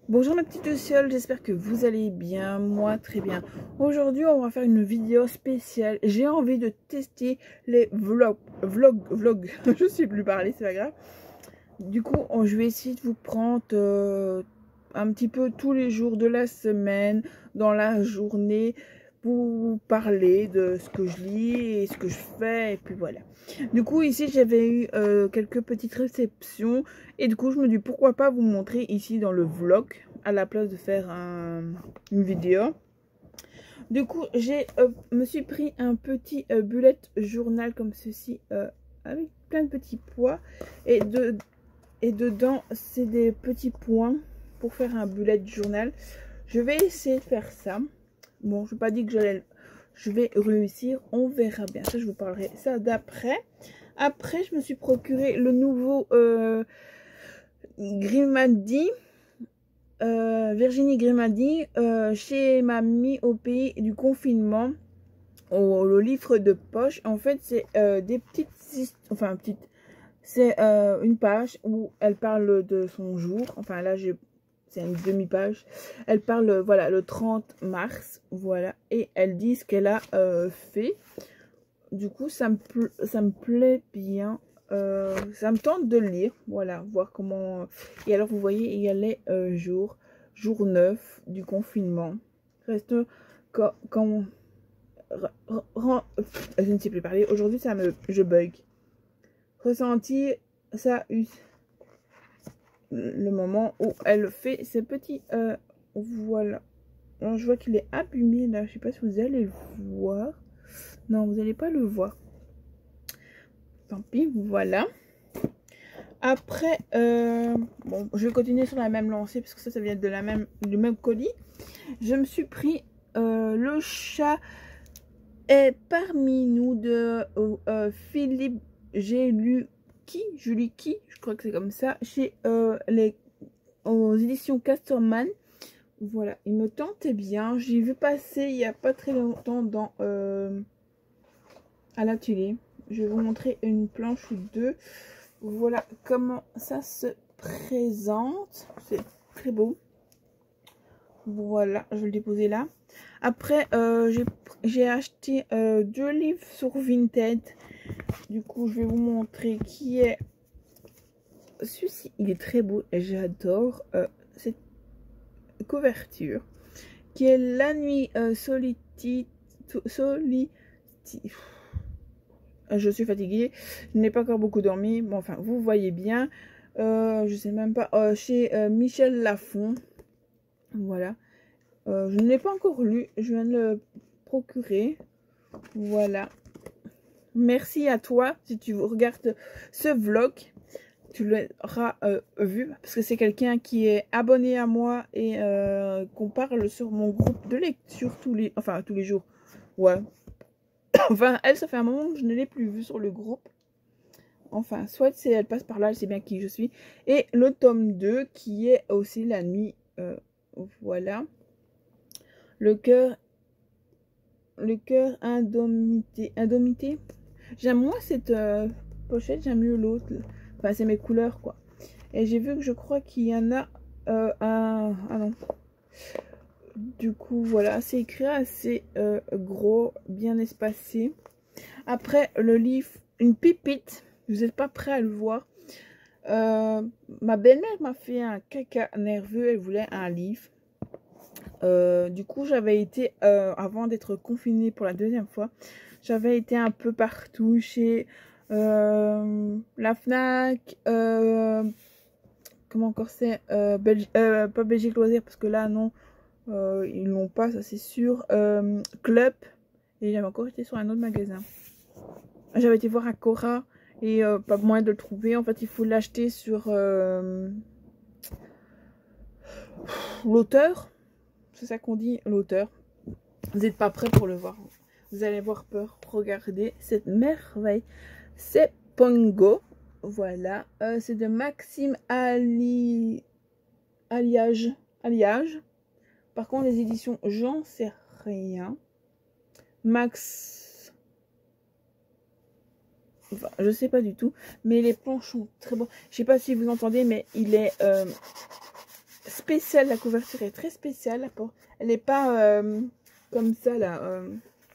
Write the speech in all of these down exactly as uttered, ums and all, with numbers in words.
Bonjour mes petites lucioles, j'espère que vous allez bien, moi très bien. Aujourd'hui on va faire une vidéo spéciale. J'ai envie de tester les vlogs, vlogs, vlogs, je sais plus parler, c'est pas grave. Du coup on- je vais essayer de vous prendre euh, un petit peu tous les jours de la semaine, dans la journée, pour vous parler de ce que je lis et ce que je fais, et puis voilà. Du coup ici j'avais eu euh, quelques petites réceptions et du coup je me dis pourquoi pas vous montrer ici dans le vlog à la place de faire un, une vidéo. Du coup j'ai euh, me suis pris un petit euh, bullet journal comme ceci euh, avec plein de petits pois et, de, et dedans c'est des petits points pour faire un bullet journal. Je vais essayer de faire ça. Bon, je ne vais pas dire que j'allais je vais réussir, on verra bien. Ça, je vous parlerai ça d'après. Après, je me suis procuré le nouveau euh, Grimaldi, euh, Virginie Grimaldi, euh, chez Mamie au pays du confinement, au, le livre de poche. En fait, c'est euh, des petites, enfin petites, c'est euh, une page où elle parle de son jour. Enfin là, j'ai c'est une demi-page. Elle parle, voilà, le trente mars, voilà, et elle dit ce qu'elle a euh, fait. Du coup, ça me, ça me plaît bien. Euh, ça me tente de le lire, voilà, voir comment... Et alors, vous voyez, il y a les euh, jours, jour neuf du confinement. Reste quand... quand je ne sais plus parler. Aujourd'hui, ça me... Je bug. Ressenti, ça eu le moment où elle fait ses petits... Euh, voilà. Alors, je vois qu'il est abîmé, là. Je sais pas si vous allez le voir. Non, vous n'allez pas le voir. Tant pis, voilà. Après, euh, bon, je vais continuer sur la même lancée parce que ça, ça vient de la même, du même colis. Je me suis pris euh, le chat est parmi nous de euh, euh, Philippe Gelucki, Gelucki, je crois que c'est comme ça, chez euh, les aux éditions Casterman. Voilà, il me tentait bien. J'ai vu passer il n'y a pas très longtemps dans euh, à l'atelier. Je vais vous montrer une planche ou deux. Voilà comment ça se présente. C'est très beau. Voilà, je vais le déposer là. Après, euh, j'ai acheté euh, deux livres sur Vinted. Du coup, je vais vous montrer qui est celui-ci. Il est très beau et j'adore euh, cette couverture. Qui est La nuit euh, solitude. Soli, je suis fatiguée. Je n'ai pas encore beaucoup dormi. Bon, enfin, vous voyez bien. Euh, je sais même pas. Euh, chez euh, Michel Lafon. Voilà. Euh, je ne l'ai pas encore lu. Je viens de le procurer. Voilà. Merci à toi. Si tu regardes ce vlog, tu l'auras euh, vu. Parce que c'est quelqu'un qui est abonné à moi. Et euh, qu'on parle sur mon groupe de lecture tous les... Enfin, tous les jours. Ouais. Enfin, elle, ça fait un moment que je ne l'ai plus vue sur le groupe. Enfin, soit c'est elle passe par là, elle sait bien qui je suis. Et le tome deux qui est aussi La nuit. Euh, voilà. Le cœur. Le cœur indomité. Indomité. J'aime moins cette euh, pochette, j'aime mieux l'autre. Enfin, c'est mes couleurs, quoi. Et j'ai vu que je crois qu'il y en a euh, un. Ah non. Du coup, voilà, c'est écrit assez euh, gros, bien espacé. Après, le livre, une pépite. Vous n'êtes pas prêt à le voir. Euh, ma belle-mère m'a fait un caca nerveux. Elle voulait un livre. Euh, du coup, j'avais été, euh, avant d'être confinée pour la deuxième fois, j'avais été un peu partout chez euh, la Fnac. Euh, comment encore c'est euh, euh, pas Belgique Loisirs, parce que là, non, euh, ils l'ont pas, ça c'est sûr. Euh, Club. Et j'avais encore été sur un autre magasin. J'avais été voir à Cora et euh, pas moyen de le trouver. En fait, il faut l'acheter sur euh, l'auteur. C'est ça qu'on dit, l'auteur. Vous n'êtes pas prêt pour le voir. Vous allez avoir peur. Regardez cette merveille. C'est Pongo. Voilà. Euh, c'est de Maxime Ali... Alliage. Alliage. Par contre, les éditions, j'en sais rien. Max... Enfin, je sais pas du tout, mais les planches sont très beaux. Je sais pas si vous entendez, mais il est euh, spéciale, la couverture est très spéciale. Elle n'est pas euh, comme ça là, euh,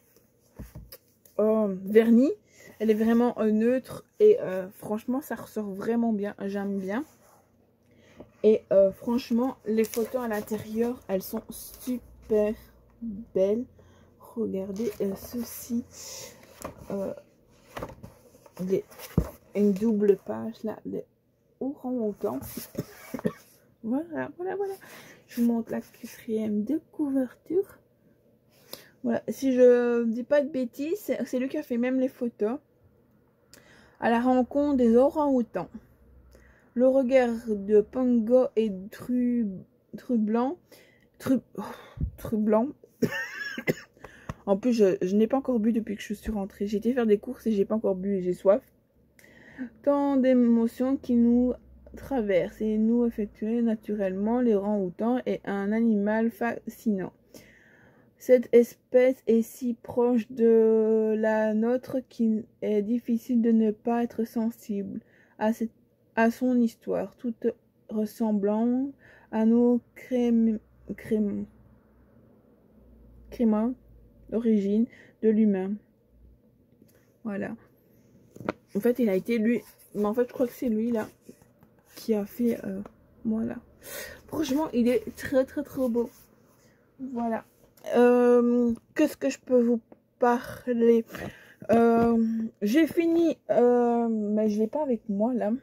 oh, vernie. Elle est vraiment euh, neutre et euh, franchement ça ressort vraiment bien, j'aime bien. Et euh, franchement les photos à l'intérieur elles sont super belles. Regardez euh, ceci, euh, les, une double page là, les orang-outans. Voilà, voilà, voilà. Je vous montre la quatrième de couverture. Voilà, si je dis pas de bêtises, c'est lui qui a fait même les photos. À la rencontre des orang-outans. Le regard de Pongo est tru, trublant. Tru, oh, trublant. En plus, je, je n'ai pas encore bu depuis que je suis rentrée. J'ai été faire des courses et j'ai pas encore bu et j'ai soif. Tant d'émotions qui nous traversent et nous effectuer naturellement. Les orang-outans est un animal fascinant. Cette espèce est si proche de la nôtre qu'il est difficile de ne pas être sensible à, cette, à son histoire, toute ressemblant à nos crém, crém, créments d'origine de l'humain. Voilà. En fait, il a été lui, mais en fait, je crois que c'est lui là qui a fait. Euh, voilà. Franchement, il est très très très beau. Voilà. Euh, Qu'est-ce que je peux vous parler? euh, J'ai fini, euh, mais je l'ai pas avec moi là.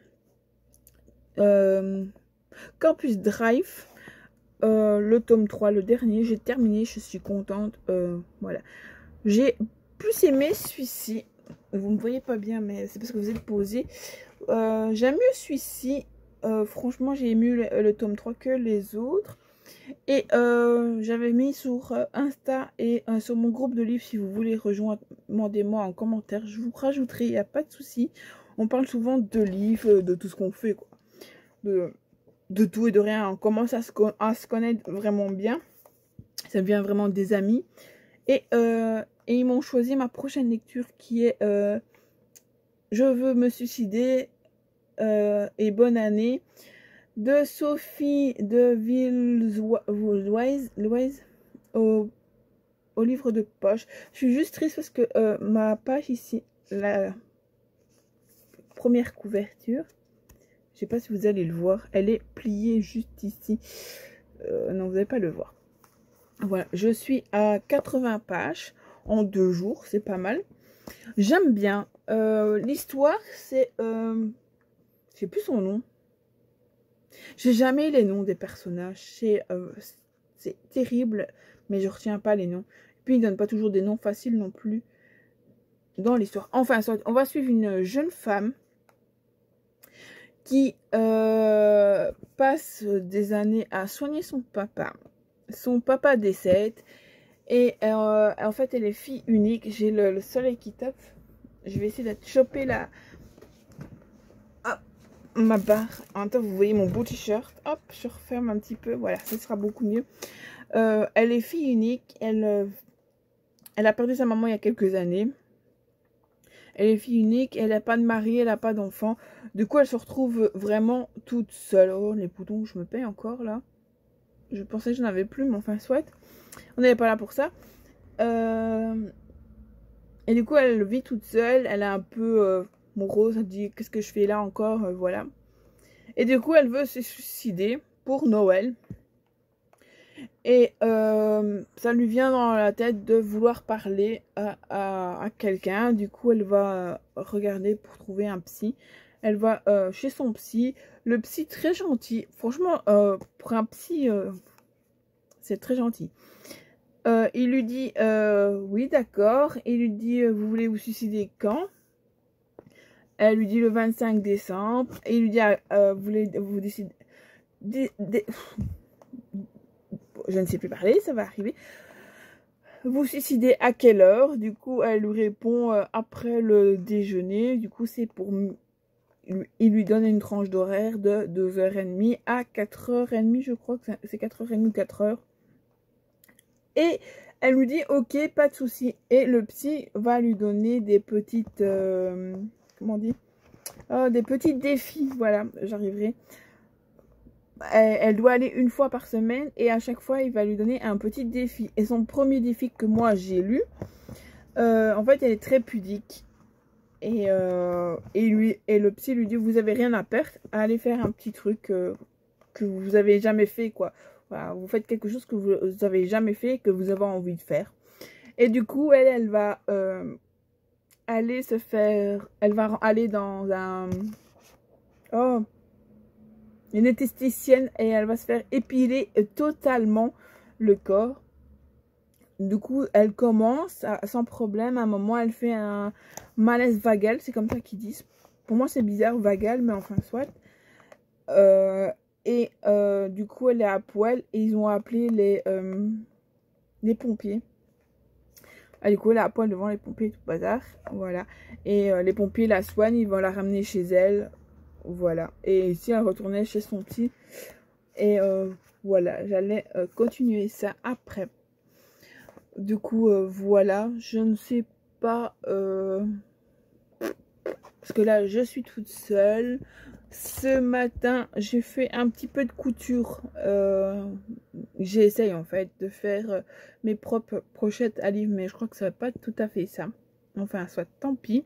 Euh, Campus Drive, euh, le tome trois, le dernier. J'ai terminé, je suis contente. Euh, voilà. J'ai plus aimé celui-ci. Vous me voyez pas bien, mais c'est parce que vous êtes posé. Euh, J'aime mieux celui-ci. Euh, franchement, j'ai aimé le, le tome trois que les autres. Et euh, j'avais mis sur Insta et euh, sur mon groupe de livres, si vous voulez rejoindre, demandez-moi en commentaire. Je vous rajouterai, il n'y a pas de souci. On parle souvent de livres, de tout ce qu'on fait, quoi. De, de tout et de rien. On commence à se, à se connaître vraiment bien. Ça devient vraiment des amis. Et, euh, et ils m'ont choisi ma prochaine lecture qui est euh, Je veux me suicider euh, et bonne année de Sophie de Villeloise au, au livre de poche. Je suis juste triste parce que euh, ma page ici, la première couverture, je sais pas si vous allez le voir, elle est pliée juste ici. Euh, non, vous n'allez pas le voir. Voilà, je suis à quatre-vingts pages en deux jours, c'est pas mal. J'aime bien. Euh, L'histoire, c'est... Euh, je sais plus son nom. J'ai jamais les noms des personnages. C'est euh, terrible, mais je retiens pas les noms. Et puis, ils ne donnent pas toujours des noms faciles non plus dans l'histoire. Enfin, on va suivre une jeune femme qui euh, passe des années à soigner son papa. Son papa décède. Et euh, en fait, elle est fille unique. J'ai le, le soleil qui tape. Je vais essayer de choper la... Ah, ma barre. En même temps, vous voyez mon beau t-shirt. Hop, je referme un petit peu. Voilà, ce sera beaucoup mieux. Euh, elle est fille unique. Elle, euh, elle a perdu sa maman il y a quelques années. Elle est fille unique. Elle n'a pas de mari. Elle n'a pas d'enfant. Du coup, elle se retrouve vraiment toute seule. Oh, les boutons, je me paye encore là. Je pensais que je n'avais plus, mais enfin, soit. On n'était pas là pour ça. Euh... Et du coup, elle vit toute seule. Elle est un peu euh, morose. Elle dit, qu'est-ce que je fais là encore, euh, voilà. Et du coup, elle veut se suicider pour Noël. Et euh, ça lui vient dans la tête de vouloir parler à, à, à quelqu'un. Du coup, elle va regarder pour trouver un psy. Elle va euh, chez son psy. Le psy très gentil. Franchement, euh, pour un psy, euh, c'est très gentil. Euh, il lui dit, euh, oui, d'accord. Il lui dit, euh, vous voulez vous suicider quand? Elle lui dit le vingt-cinq décembre. Et il lui dit, euh, vous voulez vous décider... Dé, dé, je ne sais plus parler, ça va arriver. Vous suicidez à quelle heure? Du coup, elle lui répond euh, après le déjeuner. Du coup, c'est pour... Il lui donne une tranche d'horaire de deux heures trente à quatre heures trente, je crois que c'est quatre heures trente ou quatre heures. Et elle lui dit, ok, pas de souci. Et le psy va lui donner des petites... Euh, comment on dit oh, des petits défis, voilà, j'arriverai. elle, elle doit aller une fois par semaine et à chaque fois, il va lui donner un petit défi. Et son premier défi que moi, j'ai lu, euh, en fait, elle est très pudique. Et, euh, et, lui, et le psy lui dit, vous avez rien à perdre, allez faire un petit truc euh, que vous avez jamais fait, quoi. Voilà, vous faites quelque chose que vous avez jamais fait, que vous avez envie de faire. Et du coup, elle, elle va euh, aller se faire, elle va aller dans un, oh, une esthéticienne et elle va se faire épiler totalement le corps. Du coup, elle commence à, sans problème. À un moment, elle fait un malaise vagal, c'est comme ça qu'ils disent. Pour moi, c'est bizarre, vagal, mais enfin, soit. Euh, et euh, du coup, elle est à poil et ils ont appelé les, euh, les pompiers. Ah, du coup, elle est à poil devant les pompiers, tout bazar. Voilà. Et euh, les pompiers la soignent, ils vont la ramener chez elle. Voilà. Et ici, elle retournait chez son petit. Et euh, voilà, j'allais euh, continuer ça après. Du coup, euh, voilà. Je ne sais pas... Euh... Parce que là, je suis toute seule. Ce matin, j'ai fait un petit peu de couture. Euh, J'essaye en fait de faire euh, mes propres pochettes à livres, mais je crois que ça va pas tout à fait ça. Enfin, soit tant pis.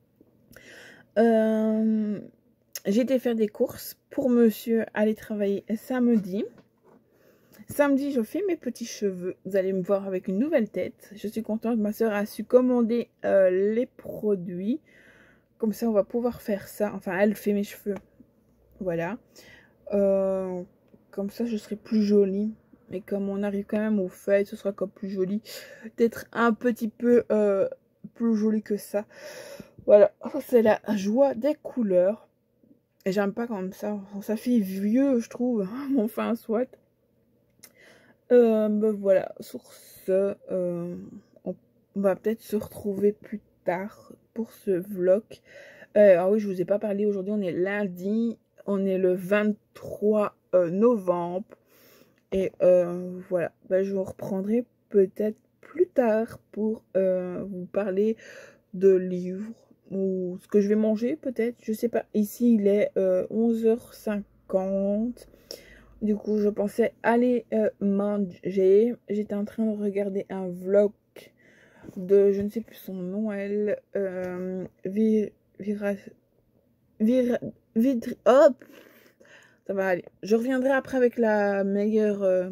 Euh, j'ai été faire des courses pour monsieur aller travailler samedi. Samedi, je fais mes petits cheveux. Vous allez me voir avec une nouvelle tête. Je suis contente. Ma soeur a su commander euh, les produits. Comme ça, on va pouvoir faire ça. Enfin, elle fait mes cheveux. Voilà. Euh, comme ça, je serai plus jolie. Et comme on arrive quand même aux fêtes, ce sera encore plus joli. D'être un petit peu euh, plus jolie que ça. Voilà. C'est la joie des couleurs. Et j'aime pas comme ça. Ça fait vieux, je trouve. Enfin, soit. Euh, ben voilà. Sur ce, euh, on va peut-être se retrouver plus tard pour ce vlog. Euh, ah oui, je vous ai pas parlé. Aujourd'hui, on est lundi. On est le vingt-trois novembre. Et euh, voilà. Ben, je vous reprendrai peut-être plus tard pour euh, vous parler de livres. Ou ce que je vais manger peut-être. Je sais pas. Ici, il est euh, onze heures cinquante. Du coup, je pensais aller euh, manger. J'étais en train de regarder un vlog de, je ne sais plus son nom, elle, euh, vir, vira, vir, vidri, hop, ça va aller. Je reviendrai après avec la meilleure, euh,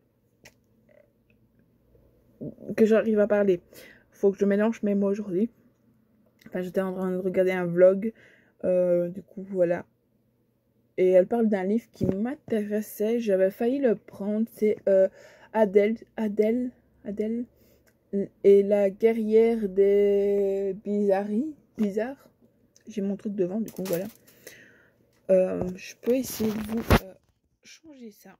que j'arrive à parler. Faut que je mélange mes mots aujourd'hui. Enfin, j'étais en train de regarder un vlog, euh, du coup, voilà. Et elle parle d'un livre qui m'intéressait. J'avais failli le prendre. C'est euh, Adèle, Adèle, Adèle et la guerrière des bizarreries. Bizarres. J'ai mon truc devant, du coup, voilà. Euh, je peux essayer de vous euh, changer ça.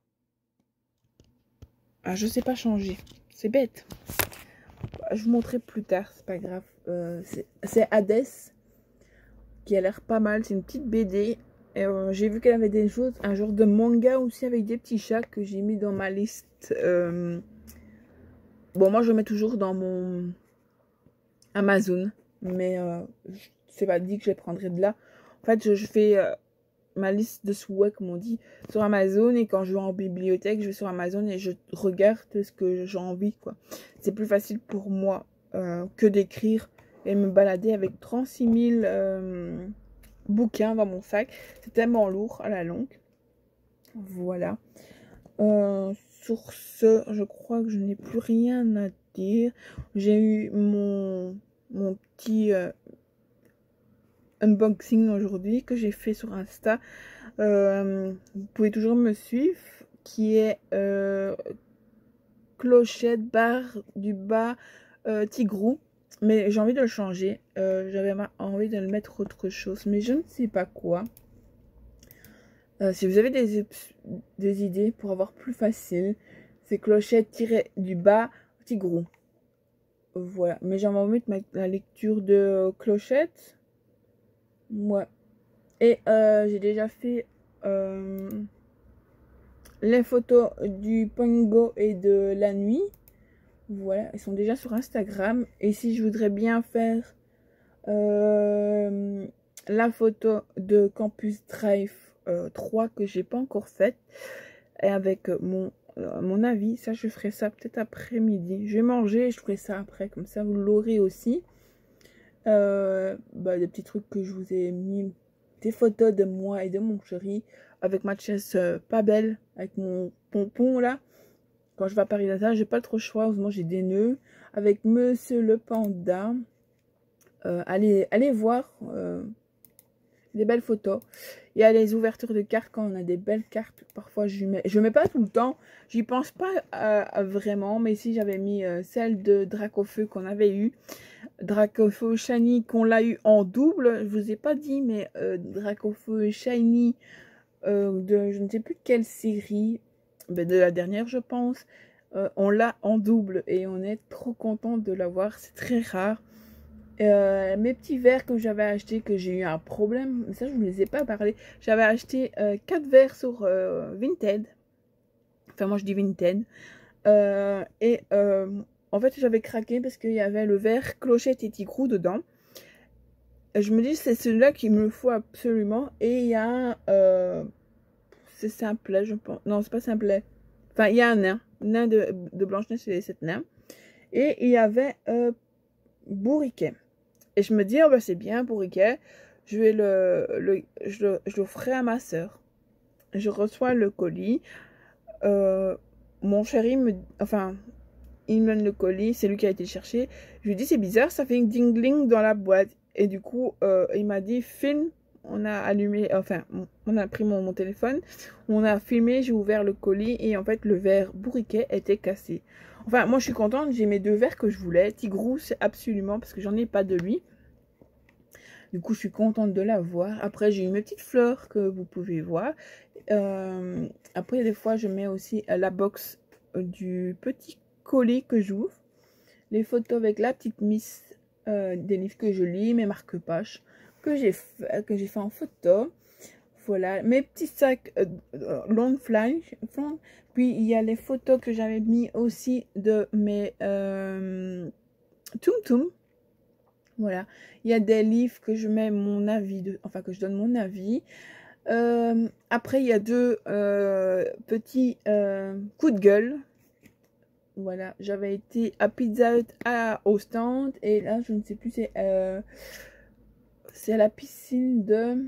Ah, je sais pas changer. C'est bête. Je vous montrerai plus tard, c'est pas grave. Euh, c'est Hadès qui a l'air pas mal. C'est une petite B D. Euh, j'ai vu qu'elle avait des choses, un genre de manga aussi avec des petits chats que j'ai mis dans ma liste. Euh... Bon, moi je le mets toujours dans mon Amazon, mais euh, c'est pas dit que je les prendrai de là. En fait, je, je fais euh, ma liste de souhaits, comme on dit, sur Amazon, et quand je vais en bibliothèque, je vais sur Amazon et je regarde ce que j'ai envie, quoi. C'est plus facile pour moi euh, que d'écrire et me balader avec trente-six mille euh, bouquins dans mon sac. C'est tellement lourd à la longue. Voilà. Euh, sur ce, je crois que je n'ai plus rien à dire. J'ai eu mon, mon petit euh, unboxing aujourd'hui que j'ai fait sur Insta. Euh, vous pouvez toujours me suivre, qui est euh, clochette barre du bas euh, tigrou. Mais j'ai envie de le changer. Euh, J'avais envie de le mettre autre chose, mais je ne sais pas quoi. Euh, si vous avez des, des idées pour avoir plus facile, c'est clochette tiré du bas tigrou. Voilà. Mais j'ai envie de mettre la lecture de clochette. Ouais. Et euh, j'ai déjà fait euh, les photos du Pongo et de la nuit. Voilà. Ils sont déjà sur Instagram. Et si je voudrais bien faire euh, la photo de Campus Drive euh, trois que j'ai pas encore faites. Et avec mon, euh, mon avis, ça je ferai ça peut-être après-midi. Je vais manger et je ferai ça après, comme ça vous l'aurez aussi. Euh, bah, des petits trucs que je vous ai mis, des photos de moi et de mon chéri avec ma chaise euh, pas belle, avec mon pompon là. Quand je vais à Paris Latin, j'ai pas trop le choix, heureusement j'ai des nœuds. Avec Monsieur le Panda, euh, allez, allez voir euh, des belles photos. Il y a les ouvertures de cartes quand on a des belles cartes. Parfois je mets, je mets pas tout le temps, j'y pense pas euh, vraiment, mais si j'avais mis euh, celle de Dracofeu qu'on avait eu. Dracofeu Shiny qu'on l'a eu en double, je vous ai pas dit, mais euh, Dracofeu Shiny euh, de je ne sais plus de quelle série, mais de la dernière je pense, euh, on l'a en double et on est trop content de l'avoir, c'est très rare. Euh, mes petits verres que j'avais acheté, que j'ai eu un problème, ça je ne vous les ai pas parlé, j'avais acheté euh, quatre verres sur euh, Vinted, enfin moi je dis Vinted, euh, et euh, en fait j'avais craqué parce qu'il y avait le verre Clochette et Tigrou dedans. Je me dis c'est celui-là qu'il me faut absolument, et il y a un euh, c'est simplet je pense, non c'est pas simplet, enfin il y a un nain, nain de, de Blanche-Neige, c'est les sept nains, et il y avait euh, Bourriquet. Et je me dis, oh bah c'est bien Bourriquet, je vais le, le je, le, je le ferai à ma soeur. Je reçois le colis, euh, mon chéri me, enfin, il me donne le colis, c'est lui qui a été chercher. Je lui dis, c'est bizarre, ça fait une ding-ling dans la boîte. Et du coup, euh, il m'a dit, filme. On a allumé, enfin, on a pris mon, mon téléphone, on a filmé, j'ai ouvert le colis et en fait, le verre Bourriquet était cassé. Enfin, moi, je suis contente, j'ai mes deux verres que je voulais. Tigrou, c'est absolument, parce que j'en ai pas de lui. Du coup, je suis contente de l'avoir. Après, j'ai eu mes petites fleurs que vous pouvez voir. Euh, après, des fois, je mets aussi la box du petit colis que j'ouvre. Les photos avec la petite miss euh, des livres que je lis, mes marque-pages que j'ai fait, que j'ai fait en photo. Voilà, mes petits sacs euh, long flange. Puis, il y a les photos que j'avais mis aussi de mes euh, Tum Tum. Voilà, il y a des livres que je mets mon avis, de, enfin que je donne mon avis. Euh, après, il y a deux euh, petits euh, coups de gueule. Voilà, j'avais été à Pizza Hut à, au stand et là, je ne sais plus, c'est euh, c'est à la piscine de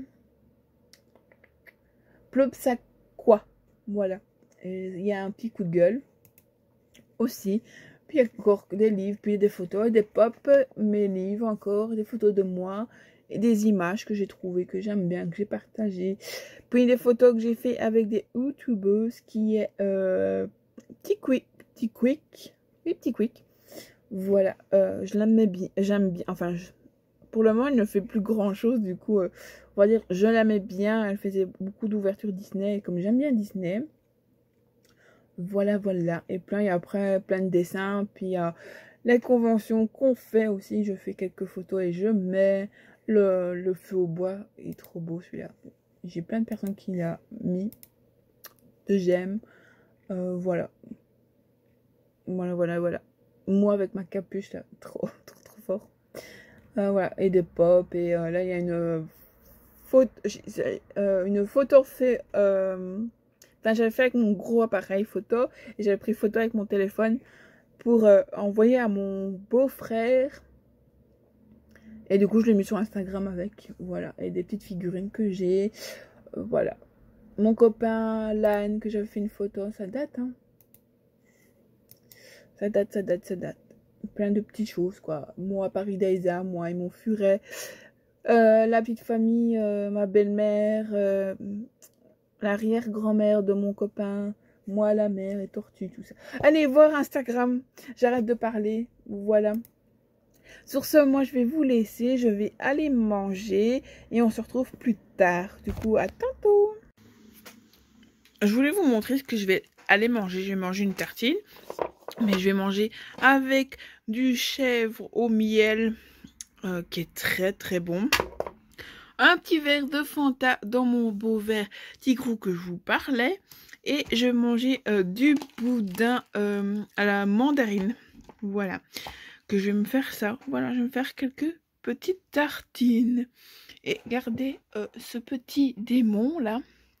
Plopsaquois. Voilà, et il y a un petit coup de gueule aussi. Puis il y a encore des livres, puis des photos, des pop, mes livres encore, des photos de moi, et des images que j'ai trouvées, que j'aime bien, que j'ai partagées. Puis des photos que j'ai fait avec des youtubeurs, qui est euh, Petit Quick, Petit Quick, oui, Petit Quick. Voilà, euh, je l'aimais bien, j'aime bien, enfin, je, pour le moment, elle ne fait plus grand chose, du coup, euh, on va dire, je l'aimais bien, elle faisait beaucoup d'ouvertures Disney, et comme j'aime bien Disney. Voilà, voilà. Et plein, et après, plein de dessins. Puis il y a les conventions qu'on fait aussi. Je fais quelques photos et je mets le, le feu au bois. Il est trop beau celui-là. J'ai plein de personnes qui l'ont mis. De j'aime. Euh, voilà. Voilà, voilà, voilà. Moi avec ma capuche là. Trop, trop, trop fort. Euh, voilà. Et des pop. Et euh, là, il y a une photo. Euh, une photo fait. Euh, Enfin, j'avais fait avec mon gros appareil photo et j'avais pris photo avec mon téléphone pour euh, envoyer à mon beau-frère. Et du coup, je l'ai mis sur Instagram avec. Voilà. Et des petites figurines que j'ai. Euh, voilà. Mon copain, Lan, que j'avais fait une photo. Ça date, hein. Ça date, ça date, ça date. Plein de petites choses, quoi. Moi, Paris d'Aïsa, moi et mon furet. Euh, la petite famille, euh, ma belle-mère. Euh, l'arrière-grand-mère de mon copain, moi la mère et Tortue, tout ça. Allez voir Instagram, j'arrête de parler, voilà. Sur ce, moi je vais vous laisser, je vais aller manger et on se retrouve plus tard. Du coup, à tantôt. Je voulais vous montrer ce que je vais aller manger. Je vais manger une tartine, mais je vais manger avec du chèvre au miel, euh, qui est très très bon. Un petit verre de Fanta dans mon beau verre Tigrou que je vous parlais. Et je vais manger euh, du boudin euh, à la mandarine. Voilà. Que je vais me faire ça. Voilà, je vais me faire quelques petites tartines. Et regardez euh, ce petit démon là.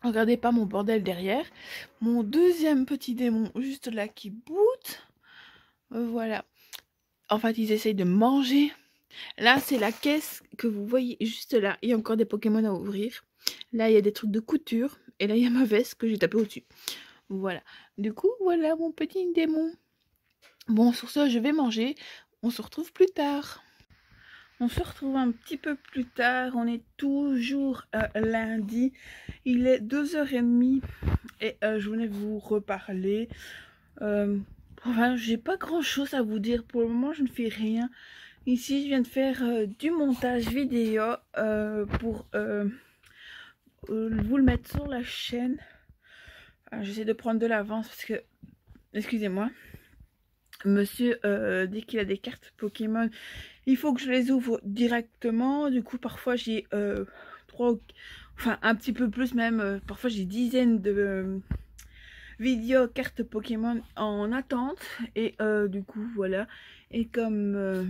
Regardez pas mon bordel derrière. Mon deuxième petit démon juste là qui boot. Euh, voilà. En fait, ils essayent de manger. Là, c'est la caisse que vous voyez juste là. Il y a encore des Pokémon à ouvrir. Là, il y a des trucs de couture. Et là, il y a ma veste que j'ai tapée au-dessus. Voilà. Du coup, voilà mon petit démon. Bon, sur ce, je vais manger. On se retrouve plus tard. On se retrouve un petit peu plus tard. On est toujours euh, lundi. Il est deux heures trente. Et euh, je venais vous reparler. Euh, enfin, j'ai pas grand chose à vous dire. Pour le moment, je ne fais rien. Ici, je viens de faire euh, du montage vidéo euh, pour euh, euh, vous le mettre sur la chaîne. J'essaie de prendre de l'avance parce que, excusez-moi, monsieur euh, dit qu'il a des cartes Pokémon. Il faut que je les ouvre directement. Du coup, parfois, j'ai euh, trois, enfin un petit peu plus même. Euh, parfois, j'ai dizaines de euh, vidéos cartes Pokémon en attente. Et euh, du coup, voilà. Et comme... Euh,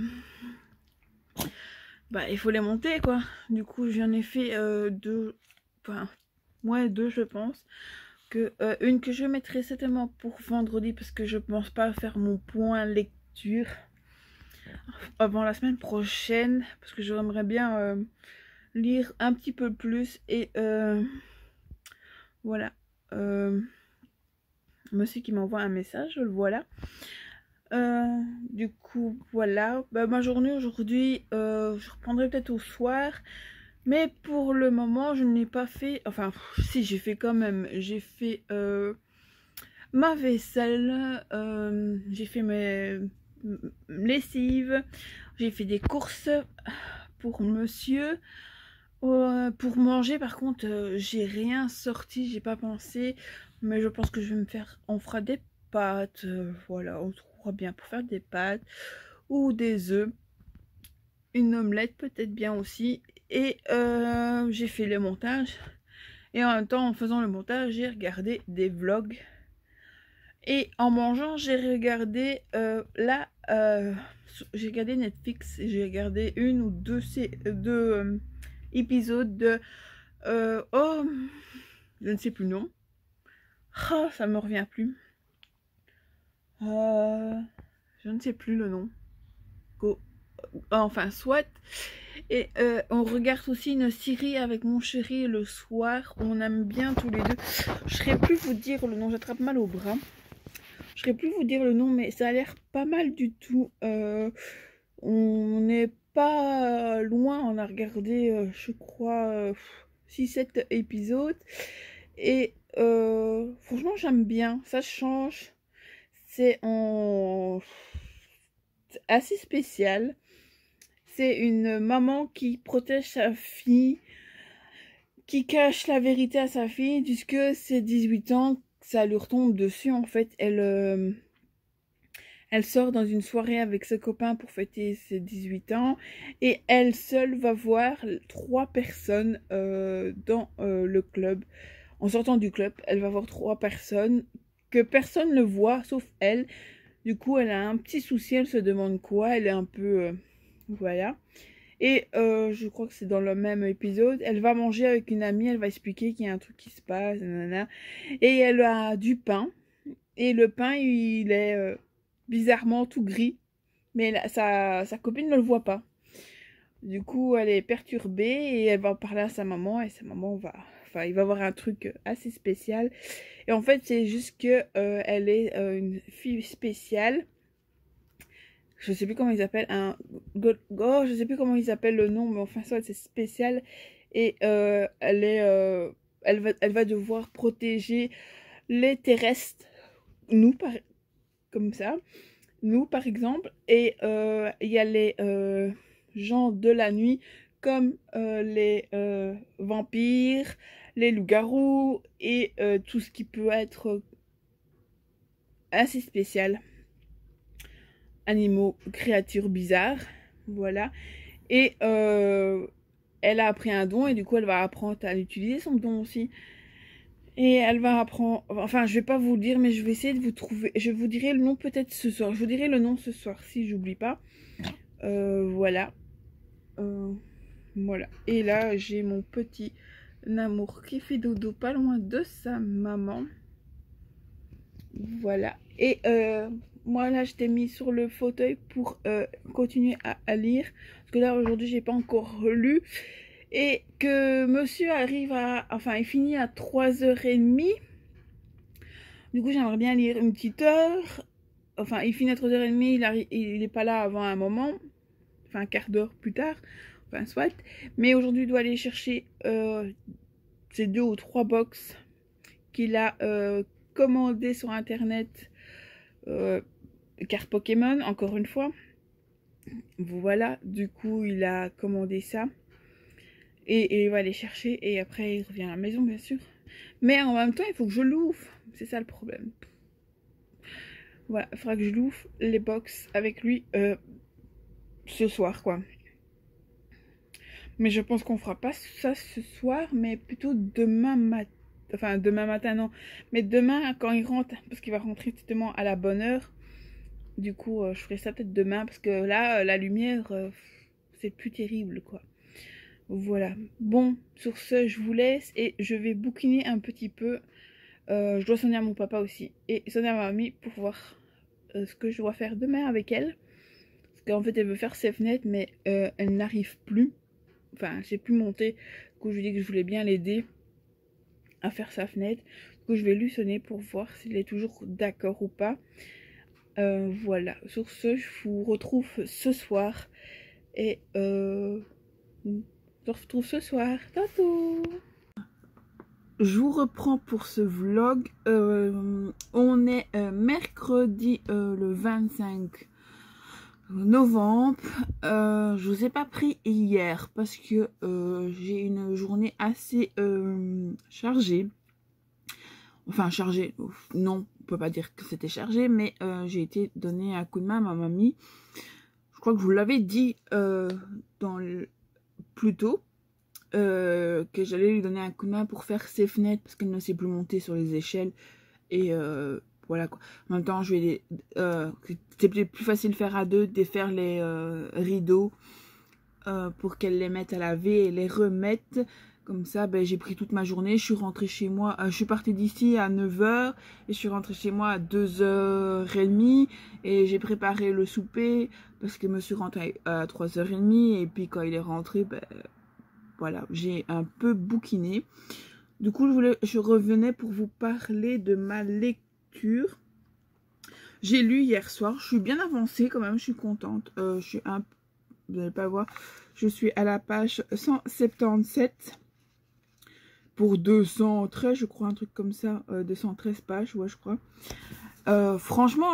bah il faut les monter quoi. Du coup j'en ai fait euh, deux, enfin ouais deux je pense. Que euh, une que je mettrai certainement pour vendredi parce que je pense pas faire mon point lecture avant la semaine prochaine parce que j'aimerais bien euh, lire un petit peu plus et euh, voilà. Euh, monsieur qui m'envoie un message, je le voilà. Euh, du coup voilà, bah, ma journée aujourd'hui euh, je reprendrai peut-être au soir. Mais pour le moment, je n'ai pas fait... Enfin, si, j'ai fait quand même. J'ai fait euh, ma vaisselle. Euh, j'ai fait mes lessives. J'ai fait des courses pour monsieur. Euh, pour manger, par contre, euh, j'ai rien sorti. J'ai pas pensé. Mais je pense que je vais me faire... On fera des pâtes. Euh, voilà, on trouvera bien pour faire des pâtes. Ou des œufs. Une omelette peut-être bien aussi. Et euh, j'ai fait le montage. Et en même temps, en faisant le montage, j'ai regardé des vlogs. Et en mangeant, j'ai regardé euh, là, euh, j'ai regardé Netflix. J'ai regardé une ou deux, deux euh, épisodes de... Euh, oh, je ne sais plus le nom. Oh, ça me revient plus. Euh, je ne sais plus le nom. Go. Enfin, soit. Et euh, on regarde aussi une série avec mon chéri le soir. On aime bien tous les deux. Je ne saurais plus vous dire le nom, j'attrape mal au bras. Je ne saurais plus vous dire le nom, mais ça a l'air pas mal du tout. Euh, on n'est pas loin, on a regardé, euh, je crois, euh, six sept épisodes. Et euh, franchement, j'aime bien. Ça change. C'est en... assez spécial. C'est une maman qui protège sa fille, qui cache la vérité à sa fille, puisque ses dix-huit ans, ça lui retombe dessus. En fait, elle, euh, elle sort dans une soirée avec ses copains pour fêter ses dix-huit ans. Et elle seule va voir trois personnes euh, dans euh, le club. En sortant du club, elle va voir trois personnes que personne ne voit, sauf elle. Du coup, elle a un petit souci, elle se demande quoi. Elle est un peu... Euh, voilà. Et euh, je crois que c'est dans le même épisode. Elle va manger avec une amie. Elle va expliquer qu'il y a un truc qui se passe. Nanana. Et elle a du pain. Et le pain, il est euh, bizarrement tout gris. Mais la, sa, sa copine ne le voit pas. Du coup, elle est perturbée. Et elle va en parler à sa maman. Et sa maman va... Enfin, il va avoir un truc assez spécial. Et en fait, c'est juste que euh, elle est euh, une fille spéciale. Je sais plus comment ils appellent un oh, je sais plus comment ils appellent le nom, mais enfin ça c'est spécial et euh, elle est euh, elle va elle va devoir protéger les terrestres, nous par comme ça, nous par exemple, et euh, il y a les euh, gens de la nuit comme euh, les euh, vampires, les loups-garous et euh, tout ce qui peut être assez spécial. Animaux, créatures bizarres, voilà. Et euh, elle a appris un don et du coup elle va apprendre à utiliser son don aussi. Et elle va apprendre, enfin je vais pas vous le dire mais je vais essayer de vous trouver, je vous dirai le nom peut-être ce soir, je vous dirai le nom ce soir si j'oublie pas. Euh, voilà. Euh, voilà. Et là j'ai mon petit Namour qui fait dodo pas loin de sa maman. Voilà. Et euh, moi là je t'ai mis sur le fauteuil pour euh, continuer à, à lire. Parce que là aujourd'hui j'ai pas encore lu. Et que monsieur arrive à... Enfin il finit à trois heures trente. Du coup j'aimerais bien lire une petite heure. Enfin il finit à trois heures trente, il, arrive, il est pas là avant un moment. Enfin un quart d'heure plus tard. Enfin soit. Mais aujourd'hui il doit aller chercher euh, ces deux ou trois box qu'il a euh, commandé sur internet. Euh, carte Pokémon, encore une fois. Voilà, du coup il a commandé ça. Et, et il va aller chercher et après il revient à la maison bien sûr. Mais en même temps il faut que je l'ouvre. C'est ça le problème. Voilà, il faudra que je l'ouvre les box avec lui euh, ce soir quoi. Mais je pense qu'on fera pas ça ce soir, mais plutôt demain matin. Enfin demain matin non. Mais demain quand il rentre, parce qu'il va rentrer justement à la bonne heure. Du coup euh, je ferai ça peut-être demain parce que là euh, la lumière euh, c'est plus terrible quoi. Voilà, bon, sur ce, je vous laisse et je vais bouquiner un petit peu. Euh, je dois sonner à mon papa aussi et sonner à ma mamie pour voir euh, ce que je dois faire demain avec elle. Parce qu'en fait, elle veut faire ses fenêtres, mais euh, elle n'arrive plus. Enfin, j'ai pu monter. Du coup, je lui ai dit que je voulais bien l'aider à faire sa fenêtre. Du coup, je vais lui sonner pour voir s'il est toujours d'accord ou pas. Euh, voilà, sur ce, je vous retrouve ce soir et euh, je vous retrouve ce soir. Tantôt. Je vous reprends pour ce vlog. Euh, on est euh, mercredi euh, le vingt-cinq novembre. Euh, je vous ai pas pris hier parce que euh, j'ai une journée assez euh, chargée. Enfin chargée, non, on peut pas dire que c'était chargé, mais euh, j'ai été donner un coup de main à ma mamie. Je crois que je vous l'avais dit euh, dans le... plus tôt. Euh, que j'allais lui donner un coup de main pour faire ses fenêtres parce qu'elle ne sait plus monter sur les échelles et euh, voilà quoi. En même temps je vais les euh, c'était plus facile de faire à deux, défaire les euh, rideaux euh, pour qu'elle les mette à laver et les remette comme ça. Ben, j'ai pris toute ma journée, je suis rentrée chez moi, euh, je suis partie d'ici à neuf heures et je suis rentrée chez moi à deux heures trente et j'ai préparé le souper parce que monsieur rentre à trois heures trente et puis quand il est rentré ben voilà, j'ai un peu bouquiné. Du coup, je, voulais, je revenais pour vous parler de ma lecture. J'ai lu hier soir. Je suis bien avancée quand même. Je suis contente. Euh, je suis un... Vous n'allez pas voir. Je suis à la page cent soixante-dix-sept. Pour deux cent treize, je crois. Un truc comme ça. Euh, deux cent treize pages, ouais, je crois. Euh, franchement,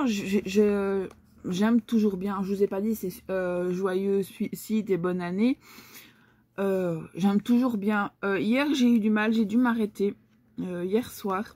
j'aime toujours bien. Je vous ai pas dit, c'est euh, joyeux suicide et bonne année. Euh, j'aime toujours bien. Euh, hier, j'ai eu du mal, j'ai dû m'arrêter. Euh, hier soir.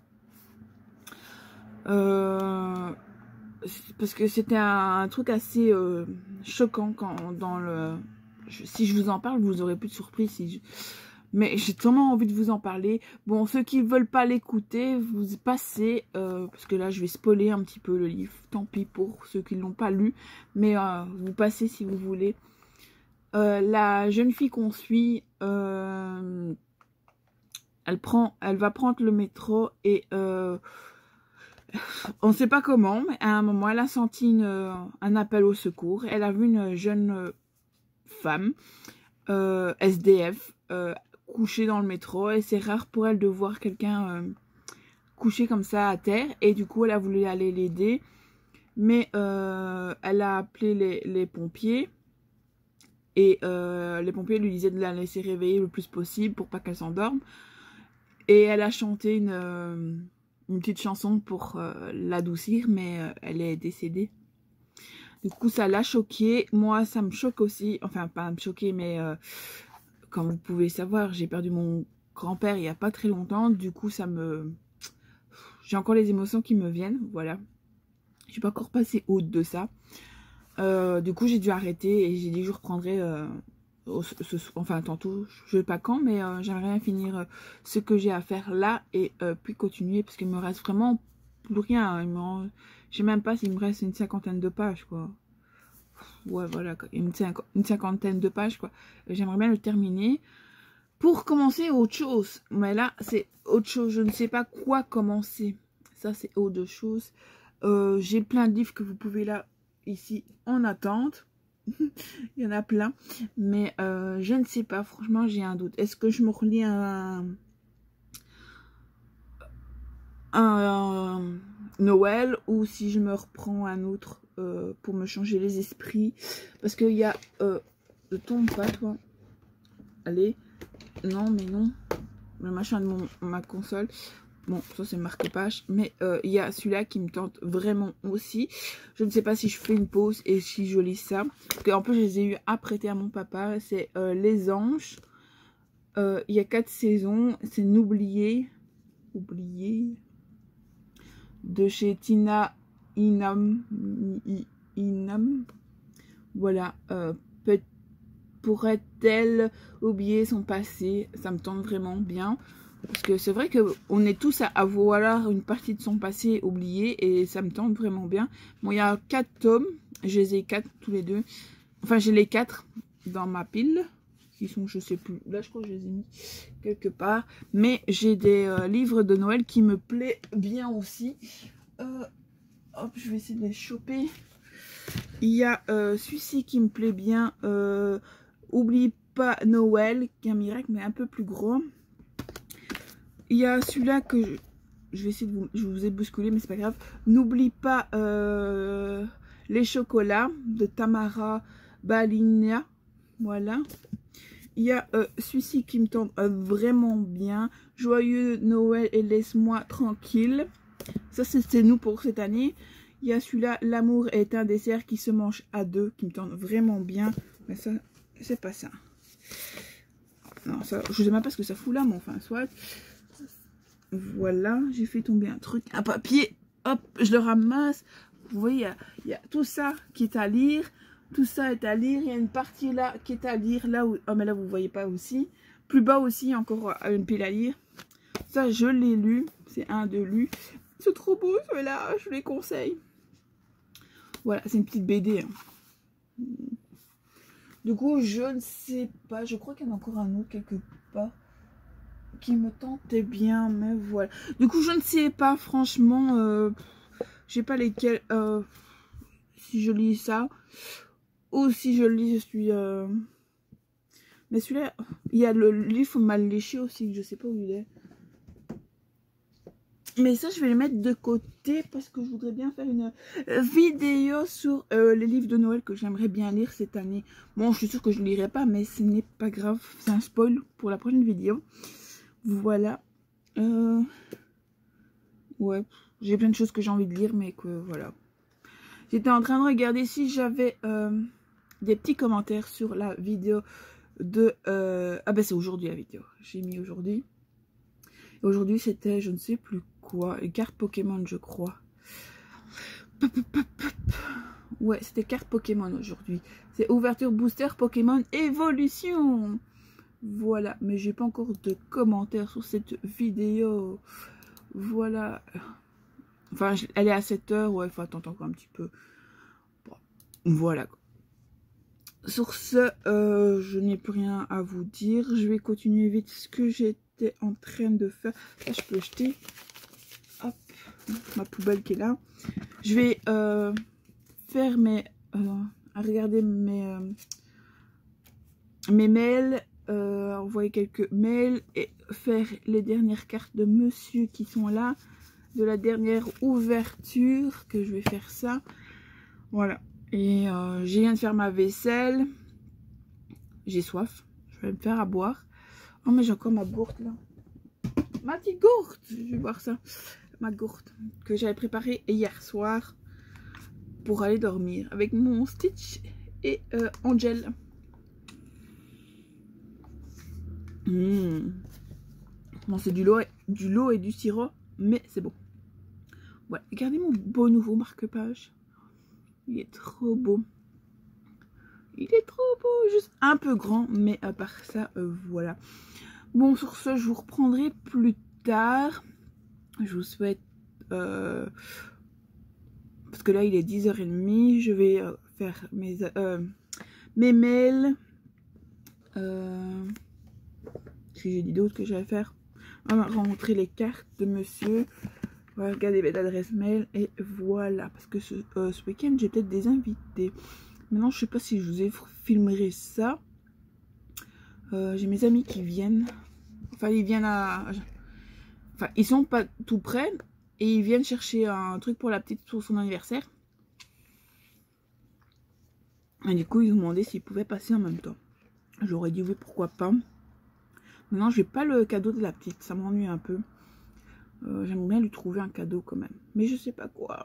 Euh, parce que c'était un, un truc assez euh, choquant quand dans le... Je, si je vous en parle, vous aurez plus de surprise. Si je, mais j'ai tellement envie de vous en parler. Bon, ceux qui ne veulent pas l'écouter, vous passez. Euh, parce que là, je vais spoiler un petit peu le livre. Tant pis pour ceux qui ne l'ont pas lu. Mais euh, vous passez si vous voulez. Euh, la jeune fille qu'on suit, euh, elle prend, elle va prendre le métro et euh, on ne sait pas comment, mais à un moment, elle a senti une, un appel au secours. Elle a vu une jeune femme, euh, S D F, euh, couchée dans le métro et c'est rare pour elle de voir quelqu'un euh, couché comme ça à terre et du coup, elle a voulu aller l'aider, mais euh, elle a appelé les, les pompiers. Et euh, les pompiers lui disaient de la laisser réveiller le plus possible pour pas qu'elle s'endorme. Et elle a chanté une, euh, une petite chanson pour euh, l'adoucir, mais euh, elle est décédée. Du coup, ça l'a choquée. Moi, ça me choque aussi. Enfin, pas me choquer, mais euh, comme vous pouvez savoir, j'ai perdu mon grand-père il y a pas très longtemps. Du coup, ça me... J'ai encore les émotions qui me viennent, voilà. Je suis pas encore passée haute de ça. Euh, du coup, j'ai dû arrêter et j'ai dit que je reprendrai, euh, ce, ce, enfin tantôt, je ne sais pas quand, mais euh, j'aimerais bien finir euh, ce que j'ai à faire là et euh, puis continuer parce qu'il me reste vraiment plus rien. Hein, je sais même pas s'il me reste une cinquantaine de pages, quoi. Ouais, voilà, une, cinq, une cinquantaine de pages, quoi. J'aimerais bien le terminer Pour commencer, autre chose. Mais là, c'est autre chose. Je ne sais pas quoi commencer. Ça, c'est autre chose. Euh, J'ai plein de livres que vous pouvez là, ici, en attente. Il y en a plein. Mais euh, je ne sais pas. Franchement, j'ai un doute. Est-ce que je me relis un... un Noël ou si je me reprends un autre euh, pour me changer les esprits, parce qu'il y a euh, ne tombe pas toi, allez, non mais non, le machin de mon, ma console, bon ça c'est marque-page, mais euh, il y a celui-là qui me tente vraiment aussi. Je ne sais pas si je fais une pause et si je lis ça, parce qu'en plus je les ai eu à prêter à mon papa. C'est euh, Les Anges, euh, il y a quatre saisons, c'est N'oubliez oublié de chez Tina Inam. Inam. Voilà. Euh, Pourrait-elle oublier son passé? Ça me tente vraiment bien. Parce que c'est vrai qu'on est tous à avoir une partie de son passé oublié. Et ça me tente vraiment bien. Bon, il y a quatre tomes. Je les ai quatre tous les deux. Enfin, j'ai les quatre dans ma pile. Qui sont, je sais plus. Là, je crois que je les ai mis quelque part. Mais j'ai des euh, livres de Noël qui me plaisent bien aussi. Euh, hop, je vais essayer de les choper. Il y a euh, celui-ci qui me plaît bien. Euh, Oublie pas Noël, qui est un miracle, mais un peu plus gros. Il y a celui-là que je, je vais essayer de vous... Je vous ai bousculé, mais c'est pas grave. N'oublie pas euh, les chocolats de Tamara Balina. Voilà. Il y a euh, celui-ci qui me tente euh, vraiment bien. Joyeux Noël et laisse-moi tranquille. Ça, c'est nous pour cette année. Il y a celui-là, L'amour est un dessert qui se mange à deux, qui me tente vraiment bien. Mais ça, c'est pas ça. Non, ça, je sais même pas ce que ça fout là, mais enfin, soit. Voilà, j'ai fait tomber un truc, un papier. Hop, je le ramasse. Vous voyez, il y a, il y a tout ça qui est à lire. Tout ça est à lire. Il y a une partie là qui est à lire. Là où... Oh, mais là, vous voyez pas aussi. Plus bas aussi, il y a encore une pile à lire. Ça, je l'ai lu. C'est un de lu. C'est trop beau, celui-là. Je les conseille. Voilà, c'est une petite B D. Hein. Du coup, je ne sais pas. Je crois qu'il y en a encore un autre quelque part qui me tentait bien. Mais voilà. Du coup, je ne sais pas. Franchement, euh, je sais pas lesquels. Euh, si je lis ça. Ou si je lis, je suis... Euh... Mais celui-là, il y a le livre mal léché aussi. Je sais pas où il est. Mais ça, je vais les mettre de côté parce que je voudrais bien faire une vidéo sur euh, les livres de Noël que j'aimerais bien lire cette année. Bon, je suis sûre que je ne lirai pas, mais ce n'est pas grave. C'est un spoil pour la prochaine vidéo. Voilà. Euh... Ouais, j'ai plein de choses que j'ai envie de lire, mais que voilà. J'étais en train de regarder si j'avais euh, des petits commentaires sur la vidéo de... Euh... Ah ben, c'est aujourd'hui la vidéo. J'ai mis aujourd'hui. Aujourd'hui, c'était, je ne sais plus quoi, les cartes Pokémon, je crois. Ouais, c'était cartes Pokémon aujourd'hui. C'est ouverture booster Pokémon évolution. Voilà, mais j'ai pas encore de commentaires sur cette vidéo. Voilà. Enfin, elle est à sept heures, ouais, il faut attendre encore un petit peu. Bon, voilà. Sur ce, euh, je n'ai plus rien à vous dire. Je vais continuer vite ce que j'ai en train de faire. Là, je peux jeter. Hop, ma poubelle qui est là. Je vais euh, faire mes... Euh, regarder mes, euh, mes mails, euh, envoyer quelques mails et faire les dernières cartes de monsieur qui sont là. De la dernière ouverture, que je vais faire ça. Voilà. Et euh, j'ai viens de faire ma vaisselle. J'ai soif. Je vais me faire à boire. Oh, mais j'ai encore ma gourde là. Ma petite gourde. Je vais boire ça. Ma gourde que j'avais préparée hier soir pour aller dormir avec mon Stitch et euh, Angel. Mmh. Bon, c'est du lot, du lot et du sirop, mais c'est bon. Voilà. Regardez mon beau nouveau marque-page. Il est trop beau. Il est trop beau. Juste un peu grand, mais à part ça, euh, voilà. Bon, sur ce, je vous reprendrai plus tard. Je vous souhaite... Euh, parce que là, il est dix heures trente. Je vais euh, faire mes, euh, mes mails. Euh, si j'ai dit d'autres que j'allais faire. On va rentrer les cartes de monsieur. On va regarder l'adresse mail et voilà. Parce que ce, euh, ce week-end, j'ai peut-être des invités. Maintenant, je sais pas si je vous ai filmeré ça. Euh, j'ai mes amis qui viennent. Enfin, ils viennent à... Enfin, ils sont pas tout près. Et ils viennent chercher un truc pour la petite pour son anniversaire. Et du coup, ils ont demandé s'ils pouvaient passer en même temps. J'aurais dit oui, pourquoi pas. Maintenant, j'ai pas le cadeau de la petite. Ça m'ennuie un peu. Euh, J'aimerais bien lui trouver un cadeau quand même. Mais je sais pas quoi.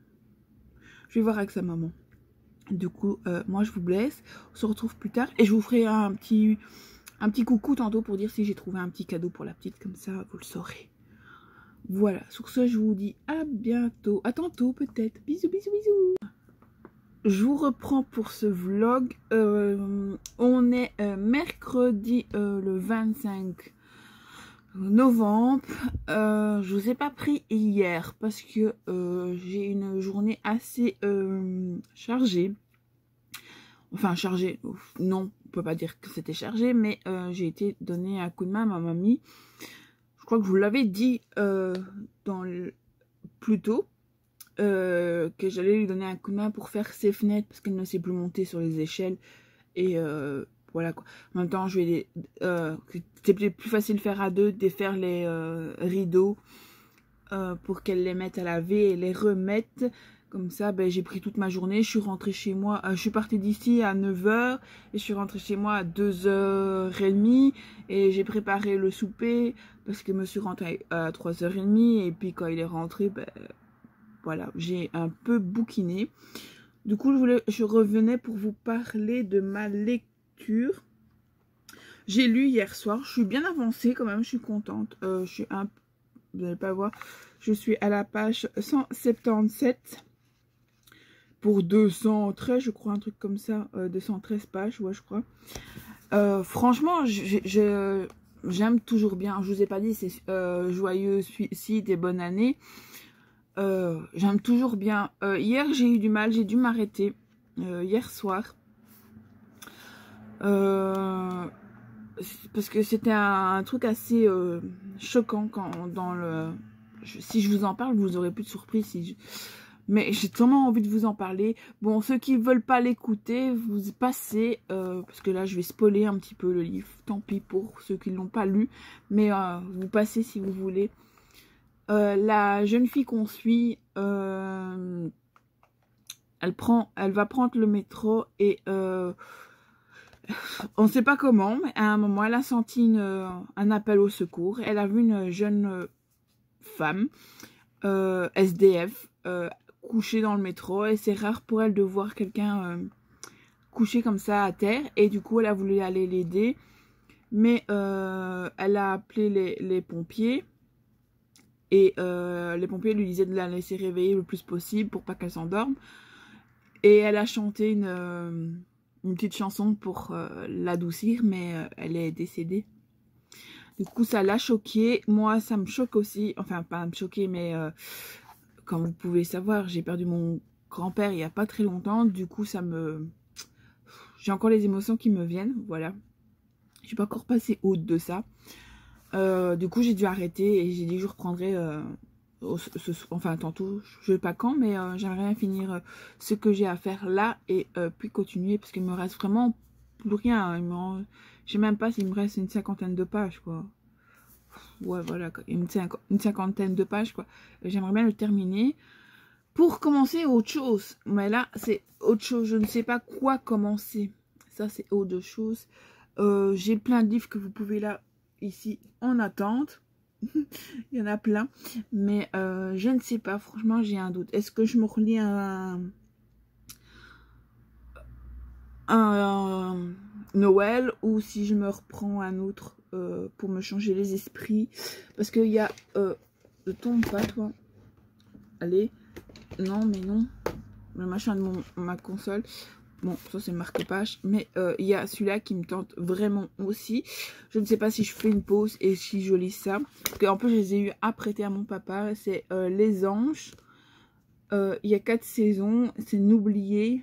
Je vais voir avec sa maman. Du coup, euh, moi, je vous blesse. On se retrouve plus tard. Et je vous ferai un petit, un petit coucou tantôt pour dire si j'ai trouvé un petit cadeau pour la petite. Comme ça, vous le saurez. Voilà. Sur ce, je vous dis à bientôt. À tantôt peut-être. Bisous, bisous, bisous. Je vous reprends pour ce vlog. Euh, on est euh, mercredi euh, le vingt-cinq novembre. Euh, je vous ai pas pris hier parce que euh, j'ai une journée assez euh, chargée. Enfin chargée, non, on peut pas dire que c'était chargé, mais euh, j'ai été donner un coup de main à ma mamie. Je crois que je vous l'avais dit euh, dans le... plus tôt. Euh, que j'allais lui donner un coup de main pour faire ses fenêtres parce qu'elle ne sait plus monter sur les échelles et euh, voilà quoi. En même temps, je vais les, euh, c'est plus facile de faire à deux, de faire les euh, rideaux euh, pour qu'elle les mette à laver et les remette. Comme ça, ben, j'ai pris toute ma journée. Je suis rentrée chez moi, euh, je suis partie d'ici à neuf heures et je suis rentrée chez moi à deux heures trente et j'ai préparé le souper parce que je me suis rentrée à trois heures trente et puis quand il est rentré, ben voilà, j'ai un peu bouquiné. Du coup, je, voulais, je revenais pour vous parler de ma lecture. J'ai lu hier soir. Je suis bien avancée quand même. Je suis contente. Euh, je suis un... Vous n'allez pas voir. Je suis à la page cent soixante-dix-sept. Pour deux cent treize, je crois. Un truc comme ça. Euh, deux cent treize pages, ouais, je crois. Euh, franchement, j'aime toujours bien. Je vous ai pas dit, c'est euh, joyeux suicide et bonne année. Euh, j'aime toujours bien. Euh, hier, j'ai eu du mal, j'ai dû m'arrêter. Euh, hier soir. Euh, parce que c'était un, un truc assez euh, choquant quand dans le... Je, si je vous en parle, vous aurez plus de surprise. Si je, mais j'ai tellement envie de vous en parler. Bon, ceux qui ne veulent pas l'écouter, vous passez. Euh, parce que là, je vais spoiler un petit peu le livre. Tant pis pour ceux qui ne l'ont pas lu. Mais euh, vous passez si vous voulez. Euh, la jeune fille qu'on suit, euh, elle prend, elle va prendre le métro et euh, on ne sait pas comment, mais à un moment, elle a senti une, un appel au secours. Elle a vu une jeune femme, euh, S D F, euh, couchée dans le métro et c'est rare pour elle de voir quelqu'un euh, couché comme ça à terre et du coup, elle a voulu aller l'aider, mais euh, elle a appelé les, les pompiers. Et euh, les pompiers lui disaient de la laisser réveiller le plus possible pour pas qu'elle s'endorme. Et elle a chanté une, euh, une petite chanson pour euh, l'adoucir, mais euh, elle est décédée. Du coup, ça l'a choquée. Moi, ça me choque aussi. Enfin, pas me choquer, mais euh, comme vous pouvez savoir, j'ai perdu mon grand-père il n'y a pas très longtemps. Du coup, ça me... J'ai encore les émotions qui me viennent, voilà. Je suis pas encore passée haute de ça. Euh, du coup, j'ai dû arrêter et j'ai dit que je reprendrai, euh, ce, ce, enfin tantôt, je ne sais pas quand, mais euh, j'aimerais bien finir euh, ce que j'ai à faire là et euh, puis continuer parce qu'il me reste vraiment plus rien. Hein. Je sais même pas s'il me reste une cinquantaine de pages, quoi. Ouais, voilà, une, une cinquantaine de pages, quoi. J'aimerais bien le terminer pour commencer autre chose. Mais là, c'est autre chose. Je ne sais pas quoi commencer. Ça, c'est autre chose. Euh, j'ai plein de livres que vous pouvez là. Ici en attente. Il y en a plein. Mais euh, je ne sais pas. Franchement, j'ai un doute. Est-ce que je me relis un, un, un Noël ou si je me reprends un autre euh, pour me changer les esprits? Parce qu'il y a... Euh, ne tombe pas, toi. Allez. Non, mais non. Le machin de mon, ma console. Bon, ça c'est marque-page, mais il euh, y a celui-là qui me tente vraiment aussi. Je ne sais pas si je fais une pause et si je lis ça. Parce qu'en plus, je les ai eu à prêter à mon papa. C'est euh, Les Anges. Il euh, y a quatre saisons. C'est N'oubliez.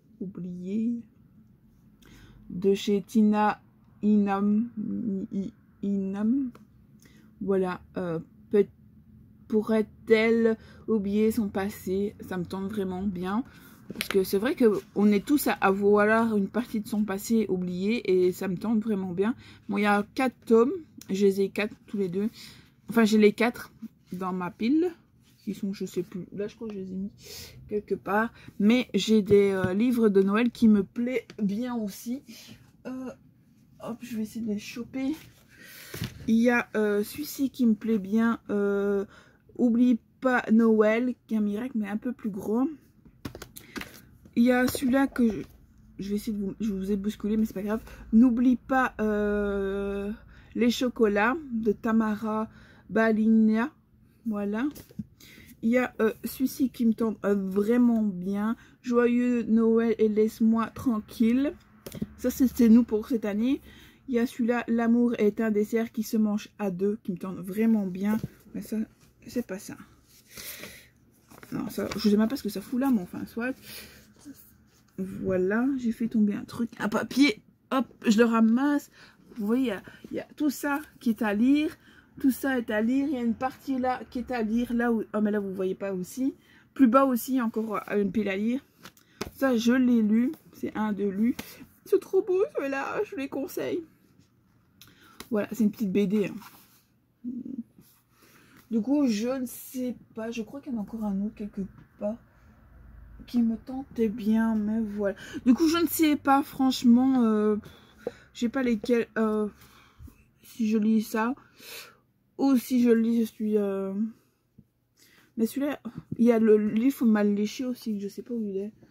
Oublié. De chez Tina Inam. Inam. Voilà, euh, peut pourrait-elle oublier son passé? Ça me tente vraiment bien. Parce que c'est vrai qu'on est tous à avoir une partie de son passé oubliée et ça me tente vraiment bien. Bon, il y a quatre tomes. Je les ai quatre tous les deux. Enfin, j'ai les quatre dans ma pile. Qui sont, je sais plus. Là, je crois que je les ai mis quelque part. Mais j'ai des euh, livres de Noël qui me plaisent bien aussi. Euh, hop, je vais essayer de les choper. Il y a euh, celui-ci qui me plaît bien. Euh, Oublie pas Noël, qui est un miracle, mais un peu plus gros. Il y a celui-là que je, je vais essayer de vous... Je vous ai bousculé, mais c'est pas grave. N'oublie pas euh, les chocolats de Tamara Balina. Voilà. Il y a euh, celui-ci qui me tente euh, vraiment bien. Joyeux Noël et laisse-moi tranquille. Ça, c'est nous pour cette année. Il y a celui-là, l'amour est un dessert qui se mange à deux, qui me tente vraiment bien. Mais ça, c'est pas ça. Non, ça, je sais même pas ce que ça fout là, mais enfin, soit. Voilà, j'ai fait tomber un truc, un papier. Hop, je le ramasse. Vous voyez, il y a, il y a tout ça qui est à lire. Tout ça est à lire. Il y a une partie là qui est à lire. Là où... Oh, mais là, vous voyez pas aussi. Plus bas aussi, encore une pile à lire. Ça, je l'ai lu. C'est un de lu. C'est trop beau, celui-là. Je les conseille. Voilà, c'est une petite B D. Hein. Du coup, je ne sais pas. Je crois qu'il y en a encore un autre quelque part qui me tentait bien. Mais voilà. Du coup, je ne sais pas, franchement. Euh, je sais pas lesquels. Euh, si je lis ça. Ou si je lis, je suis... Euh... Mais celui-là, il y a le livre mal léché aussi. Je sais pas où il est.